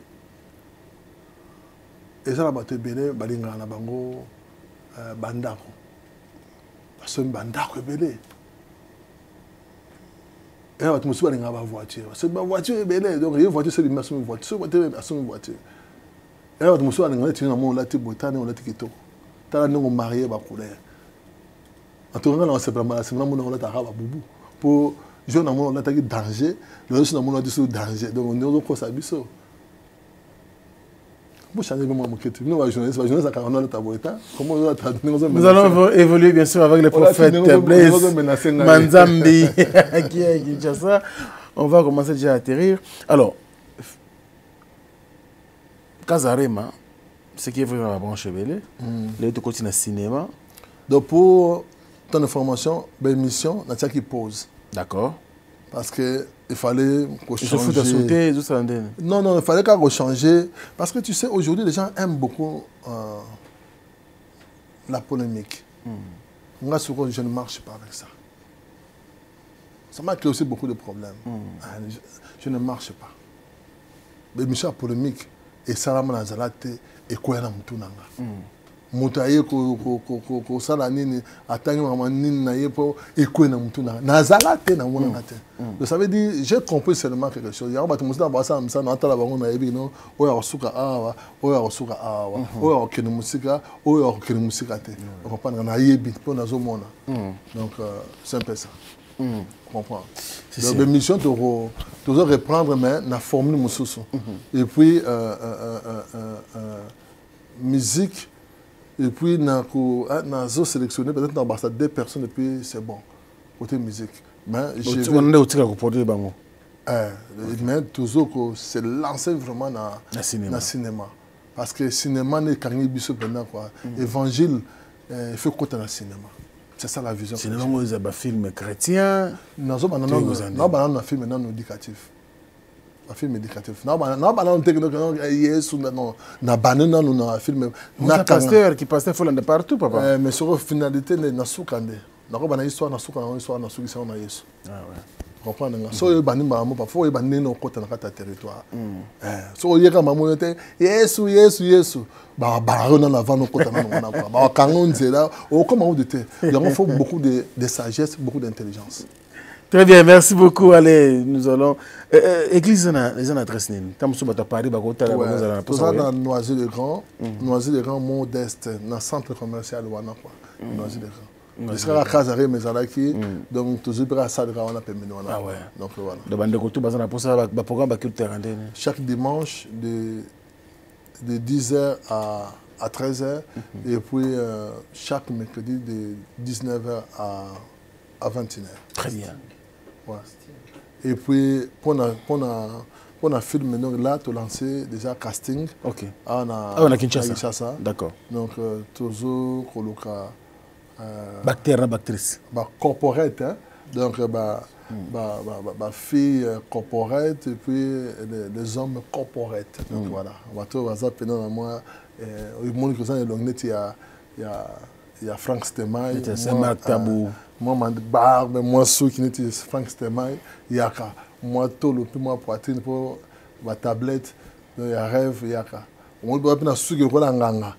ezala bato ebele balingaka na bango bandako basomi bandako ebele eya bato mosusu balingaka bavoiture basomi bavoiture ebele donc ye voiture selimi asomi voiture so bato asomi voiture eya bato mosusu balingaka neti na mo olati botane olati kitoko tala ndenge omarie bacouleur atonganga na basepela na mona olataka babubu po jeune à mon attaque danger, le reste à mon attaque danger. Donc on est au cours de ça. Vous changez comment mon quête. Nous, les journalistes à 40 ans, comment nous allons évoluer bien sûr avec les prophètes Blaise Manzambi qui est Kinshasa. On va commencer déjà à atterrir. Alors, Kazarema, ce qui est vraiment la branche Belé, les deux continuent le cinéma. Donc pour ton information, l'émission, on a qui pose. D'accord. Parce qu'il fallait qu'on change. Non, non, il fallait qu'on change. Parce que tu sais, aujourd'hui, les gens aiment beaucoup la polémique. Moi, je ne marche pas avec ça. Ça m'a créé aussi beaucoup de problèmes. Je ne marche pas. Mais Michel polémique, et ça, et quoi, moto aye ko sala nini atangi mama nini na yepo ekwe na mutu na nazala te na mona te. Donc ça veut dire j'ai compris seulement quelque chose. Ya ba to musina ba sa msa na tala bango na yebi no oya osuka awa oya osuka awa oya okene musika oya okene musika te. On comprend na yebi po na zo mona. Donc c'est un peu ça. Comprends. Donc l'émission toujours reprendre mais na formule mususu. Et puis musique. Et puis, nous avons sélectionné peut-être deux personnes et puis c'est bon. Côté musique. Mais toujours c'est lancé vraiment dans le cinéma. Parce que le cinéma n'est qu'un quoi. Évangile, il faut côté dans le cinéma. C'est ça la vision. Cinéma, vous avez un film chrétien. Nous avons un film non éducatif. Un film éducatif. Non, pasteur qui pasteur faut l'endre partout, papa. Mais sur la finalité, na soukande. Na ko bana histoire na souka na soukisa na Yesu. Ah ouais. Comprendre nga. So yo bani ba mo pa fo yo bani no kota na kata territoire. So yo ka mamu yote Yesu Yesu Yesu. Ba rona na vano kota na na kwa. Ba kango nzela o comment on dit. Il faut beaucoup de sagesse, beaucoup d'intelligence. Très bien, merci beaucoup. Allez, nous allons. Église, les adresses. Comme si tu as parlé, tu as dans Noisy-le-Grand, Noisy-le-Grand, modeste, dans le centre commercial. Noisy-le-Grand. Je serai à Kazaré, mais à qui donc toujours à Sadra, on a permis. Ah ouais. Donc voilà. Chaque dimanche de de 10h à 13h. Et puis, chaque mercredi, de 19h à 21h. Très bien. Ouais. Et puis, pour un film, donc là, tu as lancé déjà casting. Ok. On a Kinshasa. D'accord. Donc, toujours, Bactère, bactrice. Corporate, hein? Donc, filles corporate et puis les hommes corporate. Donc, voilà. On va tout pendant moi. Il y a Frank Stemay. C'est Marc Tabou. Moi, barbe, moi, ceux qui n'étaient Frank Stemay. Il y a moi, tout le moi, poitrine pour ma tablette. Il y a rêve, il y a on doit bien assurer que la nganga.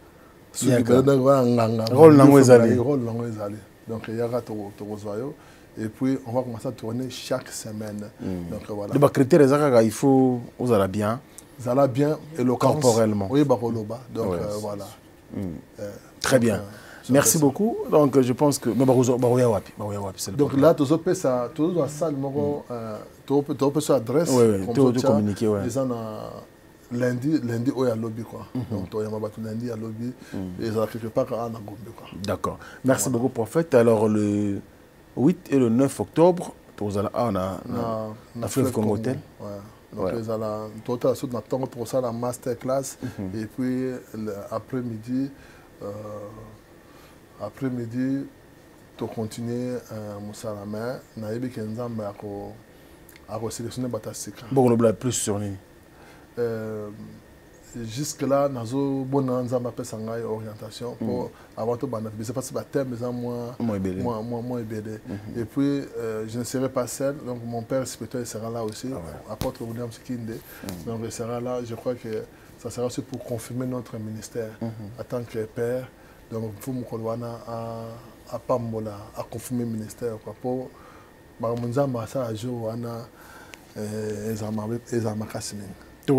Rôle donc il y aura Torozoyo et puis on va commencer à tourner chaque semaine. Donc voilà. Les critères, il faut vous allez bien. Vous allez bien éloquence. Corporellement. Oui, Baroloba. Donc voilà. Très bien. Merci beaucoup. Donc je pense que donc là tu as ça, tu as ça tu as ça adresse. Oui, tu communiquer lundi au lobby quoi. Donc il y a lundi à lobby et ça quelque part à Nagombe quoi. D'accord. Merci beaucoup prophète. Alors le 8 et le 9 octobre, on a fait le Congo Hotel. Donc les ala total sur notre temps pour ça la masterclass et puis après-midi tu continues Moussalama naïbi kenzamba à sélectionner Batasika. Bon on a plus sur lui. Jusque là nazo bonne nzamba pesa ngai orientation pour avant tout bana c'est parce que thème moi et puis je ne serai pas seul donc mon père spirituel sera là aussi apôtre William Sikinde donc il sera là je crois que ça sera aussi pour confirmer notre ministère en tant que père donc pour Mukolwana à Pambola à confirmer le ministère quoi pour nzamba ça à jour wana ezama kasmin. Et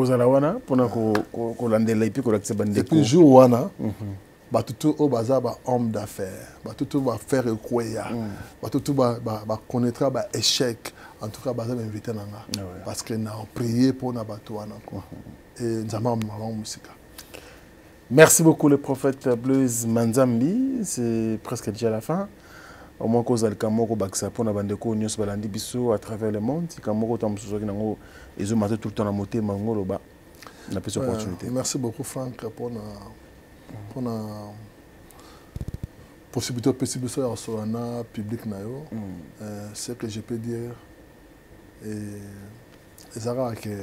puis jour wana batutu o baza ba homme d'affaires batutu ba faire ekoya batutu ba connaîtra ba échec en tout cas baza invité nanga parce que na prié pour na batu wana quoi et nzama musika. Merci beaucoup le prophète Blaise Manzambi, c'est presque déjà la fin. Au moins cause al kamoko baksa pour na bandeko nyos balandi biso à travers le monde kamoko tamsuzo ki nango ezo maté tout le temps na motema ngolo ba na petite opportunité. Merci beaucoup Franck pour la possibilité possible sur un public nayo ce que je peux dire et ça que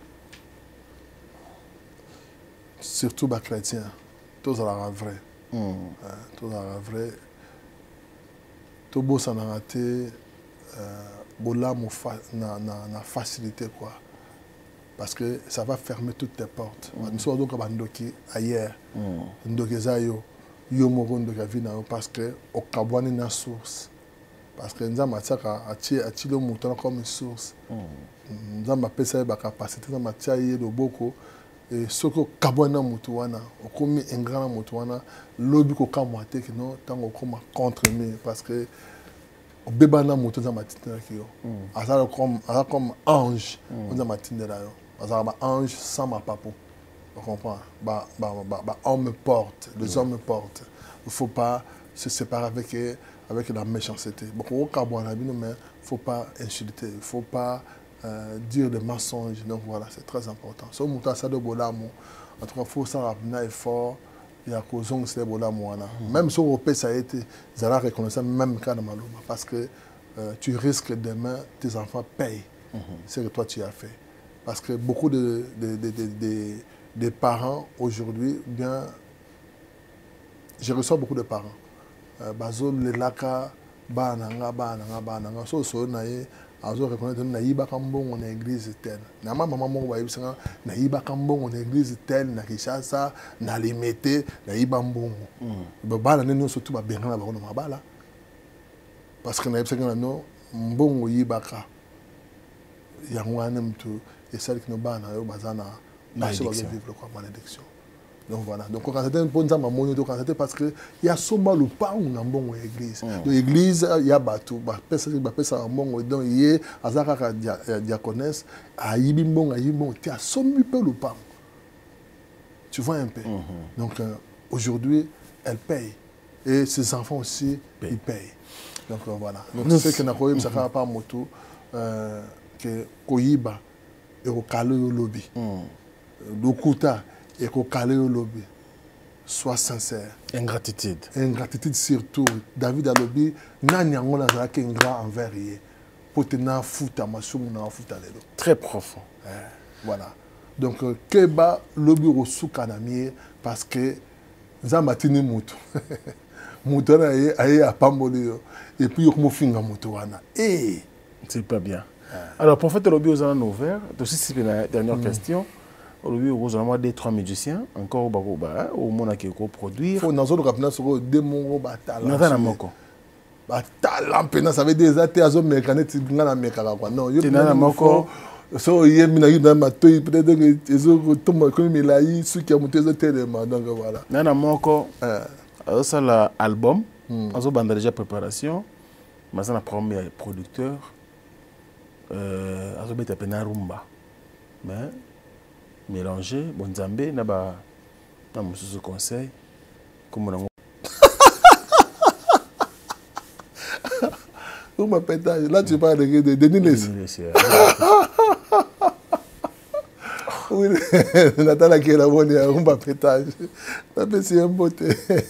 surtout les chrétiens tous à la vrai tous à la vrai tout beau ça n'a raté bola na facilité quoi parce que ça va fermer toutes tes portes nous sommes donc bandoki ailleurs ndoki zayo yo moko ndoki vina parce que au kabwani na source parce que nzamba tsaka ati le mouton comme une source nzamba pesa ba capacité nzamba tia ye loboko et ce que kabwana mutuwana okomi un grand mutuwana lobi ko kamwate que non tango koma contre lui parce que bébana mutu nzamba tinela kiyo azala comme ange nzamba tinela yo azala ange sans ma papo on comprend homme porte les hommes portent il faut pas se séparer avec la méchanceté beaucoup kabwana bino mais faut pas insulter il faut pas dire des mensonges. Donc voilà, c'est très important. Si on a ça de bolamo, en tout cas, il faut ça un effort. Il y a cause de bolamo. Même si on peut ça a été, ils allaient reconnaître même cas de maloma parce que tu risques demain tes enfants payent ce que toi tu as fait. Parce que beaucoup de parents aujourd'hui, bien, je reçois beaucoup de parents. Bazol les laka bananga so nae azo reconnaître na yiba kambongo na église telle na maman moko ba yibisanga na yiba kambongo na église telle na Kinshasa na limité na yiba mbongo ba bala neno surtout ba bengana ba kono mabala parce que na yibisanga no mbongo yibaka ya ngwana mtu esali kino bana yo bazana na so ba vivre quoi malédiction. Donc voilà. Donc quand c'était un bon temps quand c'était parce que il y a souvent le pas où on bon église. Dans l'église il y a bateau, ça bon donc il y a azaka diaconesse, a yibon, tu as somme peu le pas. Tu vois un peu. Donc aujourd'hui, elle paye. Et ses enfants aussi, ils payent. Donc voilà. Donc c'est que Nakoyim, ça fait pas moto, que Koyiba et au Kalo lobby. L'Okuta et au Kalo lobby. Sois sincère. Ingratitude. Ingratitude surtout. David a lobby, Nani Angola Zaki un grand envers hier. Pour te na fouta, ma somme na fouta lelo. Très profond. Voilà. Donc, Keba lobby au sous-kanamier parce que Zamatini Moutou. Moutou a pamboli. Et puis, il y a finga Moutou. C'est pas bien. Alors, prophète lobby aux alentours ouverts. Aussi, c'est la dernière question. Lobby aux alentours des 3 musiciens. Encore au monde qui est produire. Il faut dans un rapide sur des mots bataille. Talent. Ça veut dire que les hommes mécaniques na mekala quoi. Non, il y a moko. So il y a mina matoi peut-être que les autres tombent comme il a eu ceux qui ont monté les tellement donc voilà. Nana moko. Ça l'album. Azo banda déjà préparation. Mais ça na premier producteur. Azo beta pena rumba. Mais mélanger bonzambe na ba na mususu conseil comme on Rumba pétage. Là, tu parles de Denis Less. Oui, Nathalie qui est là, on est à Rumba pétage. La c'est un beauté.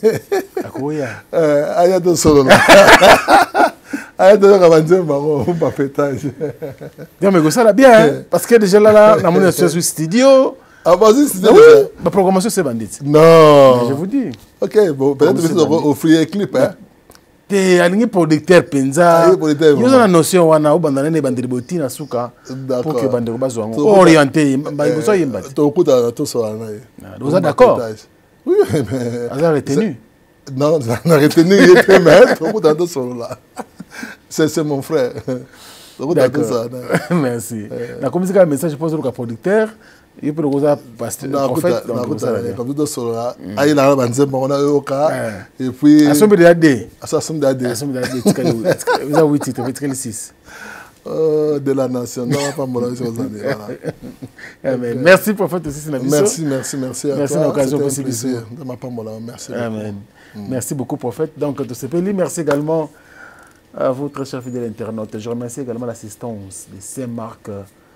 Ayato solo. Ayato avancer Rumba pétage. Non, mais ça va bien, parce que déjà là, on est sur le studio. Ah, vas-y, c'est la programmation, c'est bandite. Non. Je vous dis. Ok, bon, peut-être que vous offrir un clip, hein. T'es un producteur penza. Il y a une notion où on a bandé bandé boti na suka pour que bandé bazo orienté. Bah ça y est bandé. Ton coup à tout ça là. Vous êtes d'accord? Oui, mais. Vous avez retenu? Non, on a retenu. Il était mais ton coup à tout ça là. C'est mon frère. Ton coup à tout ça. Merci. La communication un message pour le producteur. Il peut le passer prophète donc ça comme tout ça là aïe là banze bon on a oka et puis assemblée de AD assassin d'AD vous avez 8 titres vous avez 6 de la nation non pas mon avis voilà. Merci prophète aussi merci à merci toi l'occasion possible de ma part merci amen merci beaucoup prophète donc de ce pays merci également à vous très chers fidèles internautes je remercie également l'assistance de Saint-Marc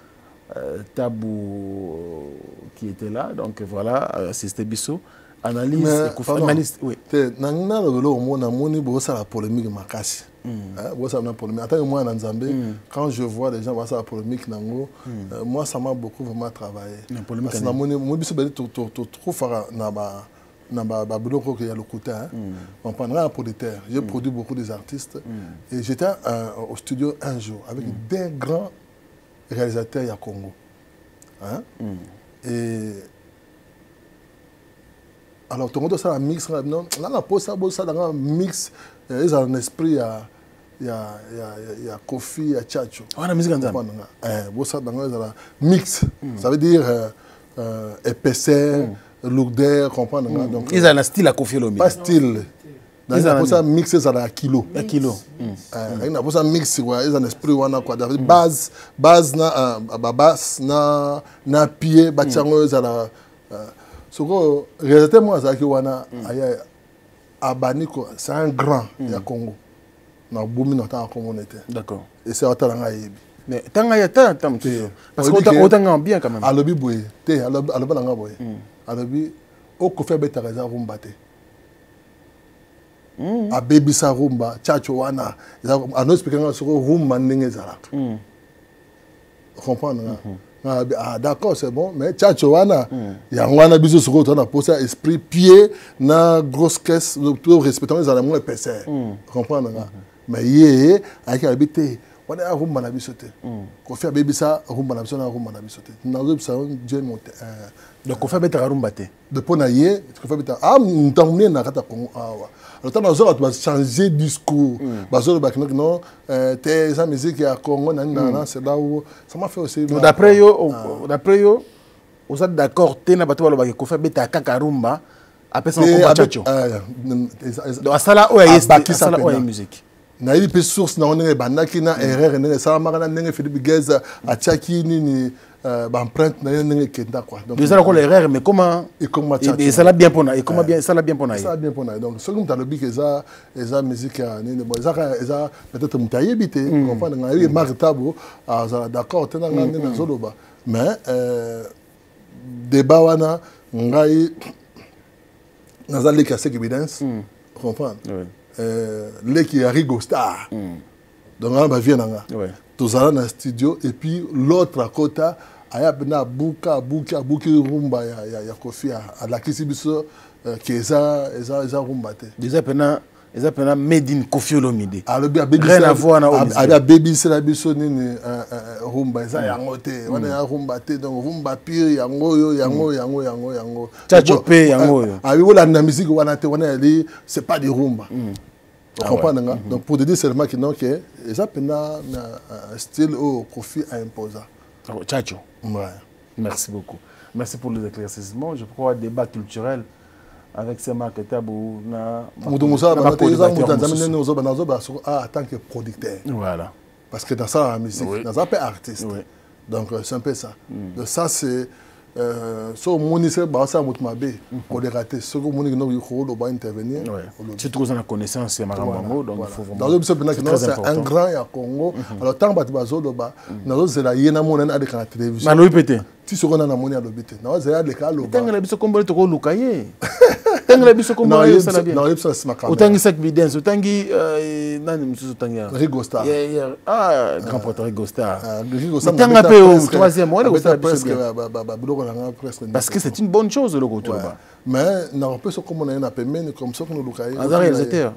Tabou qui était là, donc voilà, assisté Bissot, analyse, analyste, oui. Nangna le vélo, moi, na moni, bossa la polémique makasi. Bossa la polémique. Attends, moi, en Zambie, quand je vois les gens bossa la polémique, nango, moi, ça m'a beaucoup vraiment travaillé. Parce que na moni, moi, Bissot, trop fara na ba biloko que y a le côté. On prendra un producteur. J'ai produit beaucoup des artistes et j'étais au studio un jour avec des grands réalisateur à Congo. Hein? Et alors, tout le monde a un mix. Non, là, la pose ça, un mix. Ils ont un esprit, il y a Kofi, il y a Tchatcho. On a musique en ça, mix. Ça veut dire épaisseur, lourdeur, comprendre. Donc, ils ont un style à Kofi Olomide. Pas style. Ils ont un mix ça à kilo. Un kilo. Ils ont un mix quoi. Ils ont un esprit wana quoi. Base na pied batiango ça la. Soko réalité moi ça qui wana aya abaniko c'est un grand ya Congo. Na boumi na ta Congo était. D'accord. Et c'est autant yebi. Mais tant ya tant parce que autant bien quand même. Alobi boye. Té alobi nga boye. Alobi o ko fait beta raza rumbate. A baby sa rumba chacho wana a no speaking sur rumba ndenge zalaka comprendre ah d'accord c'est bon mais chacho wana ya wana biso sur on a posé esprit pied na grosse caisse tout respectant les animaux épaisseur comprendre mais yé avec habiter on a rumba na biso te ko faire baby sa rumba na biso na zo ça Dieu monte donc ko fait beta rumba te de ponaye ko fait beta ah ntamune na kata Congo alors, tu as changé de discours. Non, tes musique à Congo, c'est là où ça m'a fait aussi. D'après eux, vous êtes d'accord, tu n'as pas fait après ça, on va chacho. Donc, ça là, où est la musique? nayebi pe source na ndenge bandaki na erreur ndenge ça marana ndenge Philippe Geza atiaki nini empreinte na ndenge kenda quoi. Donc ça la erreur mais comment et ça l'a bien pour et comment bien ça l'a bien pour ça l'a bien pour donc ce que tu as le but que ça musique nini bon ça peut-être mutayebité comprendre ngai Marc Tabo d'accord tena ngane na zoloba mais débat wana ngai nazali casse évidence comprendre l'équipe Rigo Star donc on va venir là tous allons dans studio et puis l'autre à côté aya bena buka rumba ya Kofi à la kisibiso keza rumba te déjà pena made in Kofi Olomide rien à voir na baby c'est la biso nini rumba eza yango te wana ya rumba te donc rumba pire yango chacho pe yango yo abi wala na musique wana te wana ali c'est pas du rumba. Comprendre donc pour te dire seulement que non que eza pena un style au Kofi a imposé. Chacho. Ouais. Merci beaucoup. Merci pour les éclaircissements. Je crois débat culturel avec ces marketeurs en tant que producteur. Voilà. Parce que dans ça la musique, dans ça pas artiste. Donc c'est un peu ça. Donc ça c'est so moni c'est ba ça mot mabe pour les rater ce que moni no ko ba intervenir c'est trop en connaissance marambango donc il faut vraiment dans le c'est un grand ya Congo alors tant ba bazolo ba nazo zela yena mona na de la télévision mano ipete ti soko na moni alobite na zela de ka loba tangela biso kombo to ko lukaye tangela biso kombo yo sala bien na yebsa smaka utangi sak vidence utangi nani msusu utangi Rigo Star grand porteur Rigo Star Rigo Star tanga pe au troisième on est presque parce que c'est une bonne chose le retour mais on peut se comme on a payé comme ça que nous lukaye réalisateur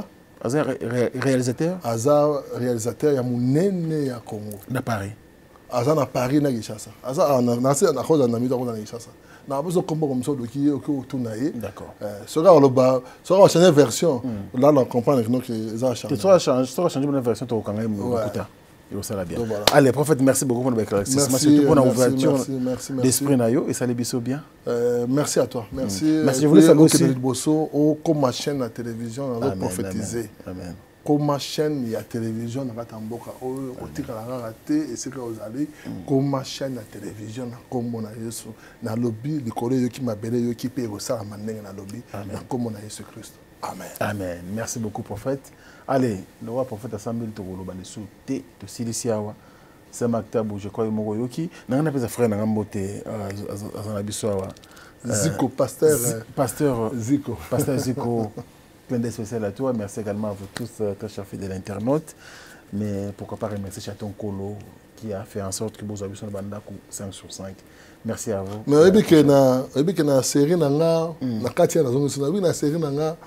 réalisateur ya munene ya Congo na Paris na Paris na Kinshasa na cause na mito na Kinshasa na besoin comme ça de qui autour naie d'accord sera le bas sera changer version là on comprend que ça change tu changer une version to kanga écouter et ça va bien allez prophète merci beaucoup pour votre éclaircissement surtout pour l'ouverture d'esprit nayo et ça les biso bien merci à toi merci je voulais saluer aussi Bosso au comme chaîne à télévision on va prophétiser amen comme chaîne ya télévision na katamboka o otika la raté et c'est que vous allez comme chaîne à télévision na comme na Yesu na lobby likolo yo ki mabele yo ki pe ko sala manenge na lobby na comme na Yesu Christ amen amen merci beaucoup prophète allez le roi prophète assemblée to koloba le souté to silisiawa c'est maktabu je crois moko yoki na ngana pesa frère na ngambote azana bisoawa Zico pasteur Zico plein de spécial à toi. Merci également à vous tous, très chers fidèles internautes. Mais pourquoi pas remercier Chaton Kolo qui a fait en sorte que vous avez son bandaku 5 sur 5. Merci à vous. Mais il y a une série na katia na zongo sina na série na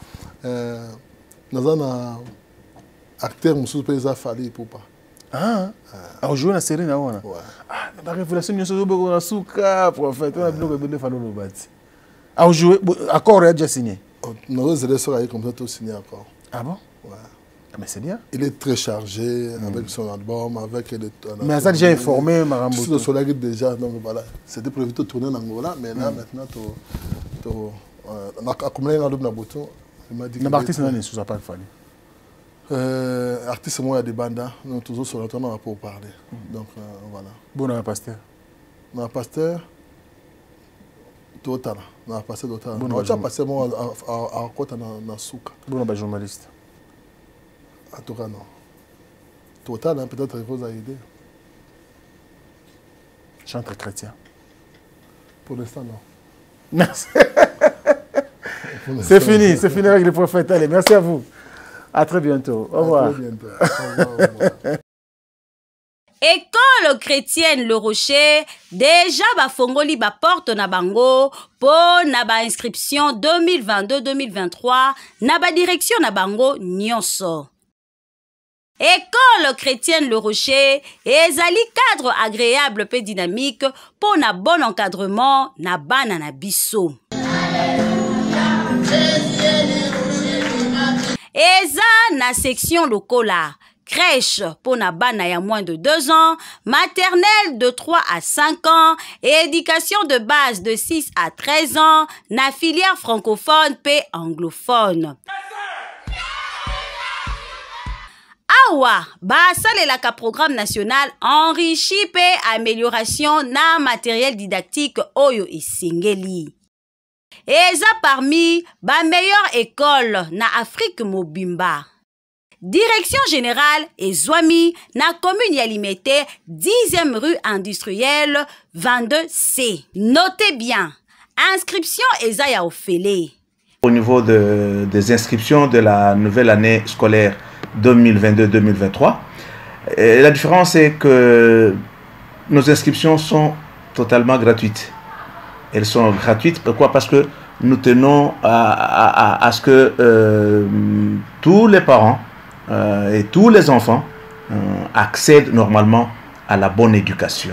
na acteur musu pesa fali poupa. Ah, jouer na série na wana. Ah, la révélation nous sommes beaucoup na suka prophète on a bloqué bende falo lo bati. Ah, jouer accord est déjà signé. Nous allons comme ça tout signé encore. Ah bon? Ouais. Ah, mais c'est bien. Il est très chargé avec son album, avec les. Mais ça déjà informé, Marambo. Tout le soleil déjà, donc voilà. C'était prévu de tourner en Angola, mais là maintenant, on a accumulé un double bouton. Il m'a dit. L'artiste n'a pas pas fallu. Artiste moi il y a des bandes, nous toujours sur le temps pour parler. Donc voilà. Bon, pasteur. Non, pasteur. Total, na passé total. On a passé moi à côté na souka. Bon ba journaliste. En tout cas non. Total peut-être il faut aider. Chantre chrétien. Pour l'instant non. Merci. C'est fini avec les prophètes. Allez, merci à vous. À très bientôt. Au revoir. À très bientôt. Au revoir. École chrétienne Le Rocher, déjà bafongoli ba porte na bango po na ba inscription 2022-2023 na ba direction na bango nyonso. École chrétienne Le Rocher ezali cadre agréable pe dynamique po na bon encadrement na bana na biso. Eza na section lokola. Crèche pour na bana ya moins de 2 ans, maternelle de 3 à 5 ans et éducation de base de 6 à 13 ans, na filière francophone pe anglophone. awa basalelaka programme national enrichi pe amélioration na matériel didactique oyo esengeli. Eza parmi ba meilleure école na Afrique mobimba. Direction générale ezwami na commune ya Limete, 10e rue industrielle 22C. Notez bien, inscription eza ya ofele. Au niveau des inscriptions de la nouvelle année scolaire 2022-2023, la différence est que nos inscriptions sont totalement gratuites. Elles sont gratuites, pourquoi? Parce que nous tenons à ce que tous les parents et tous les enfants accèdent normalement à la bonne éducation.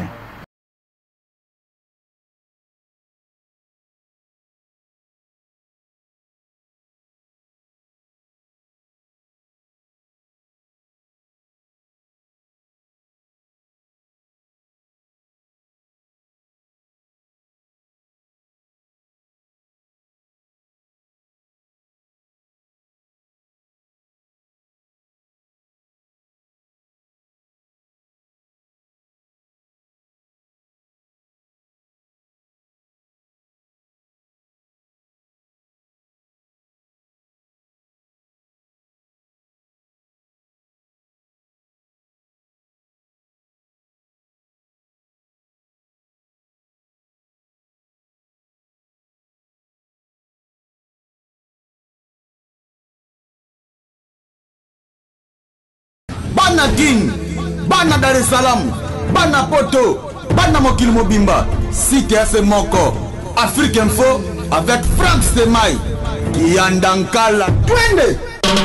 Bana Guine, Bana Dar es Salaam, Bana Poto, Bana Mokil Mobimba, Site FM Moko, Afrique Info avec Frank Stemai, Yandankala, Twende.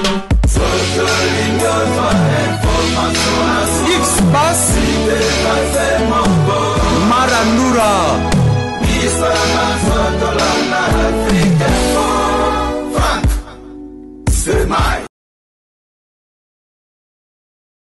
X-Bass, Marandura, Frank Stemai.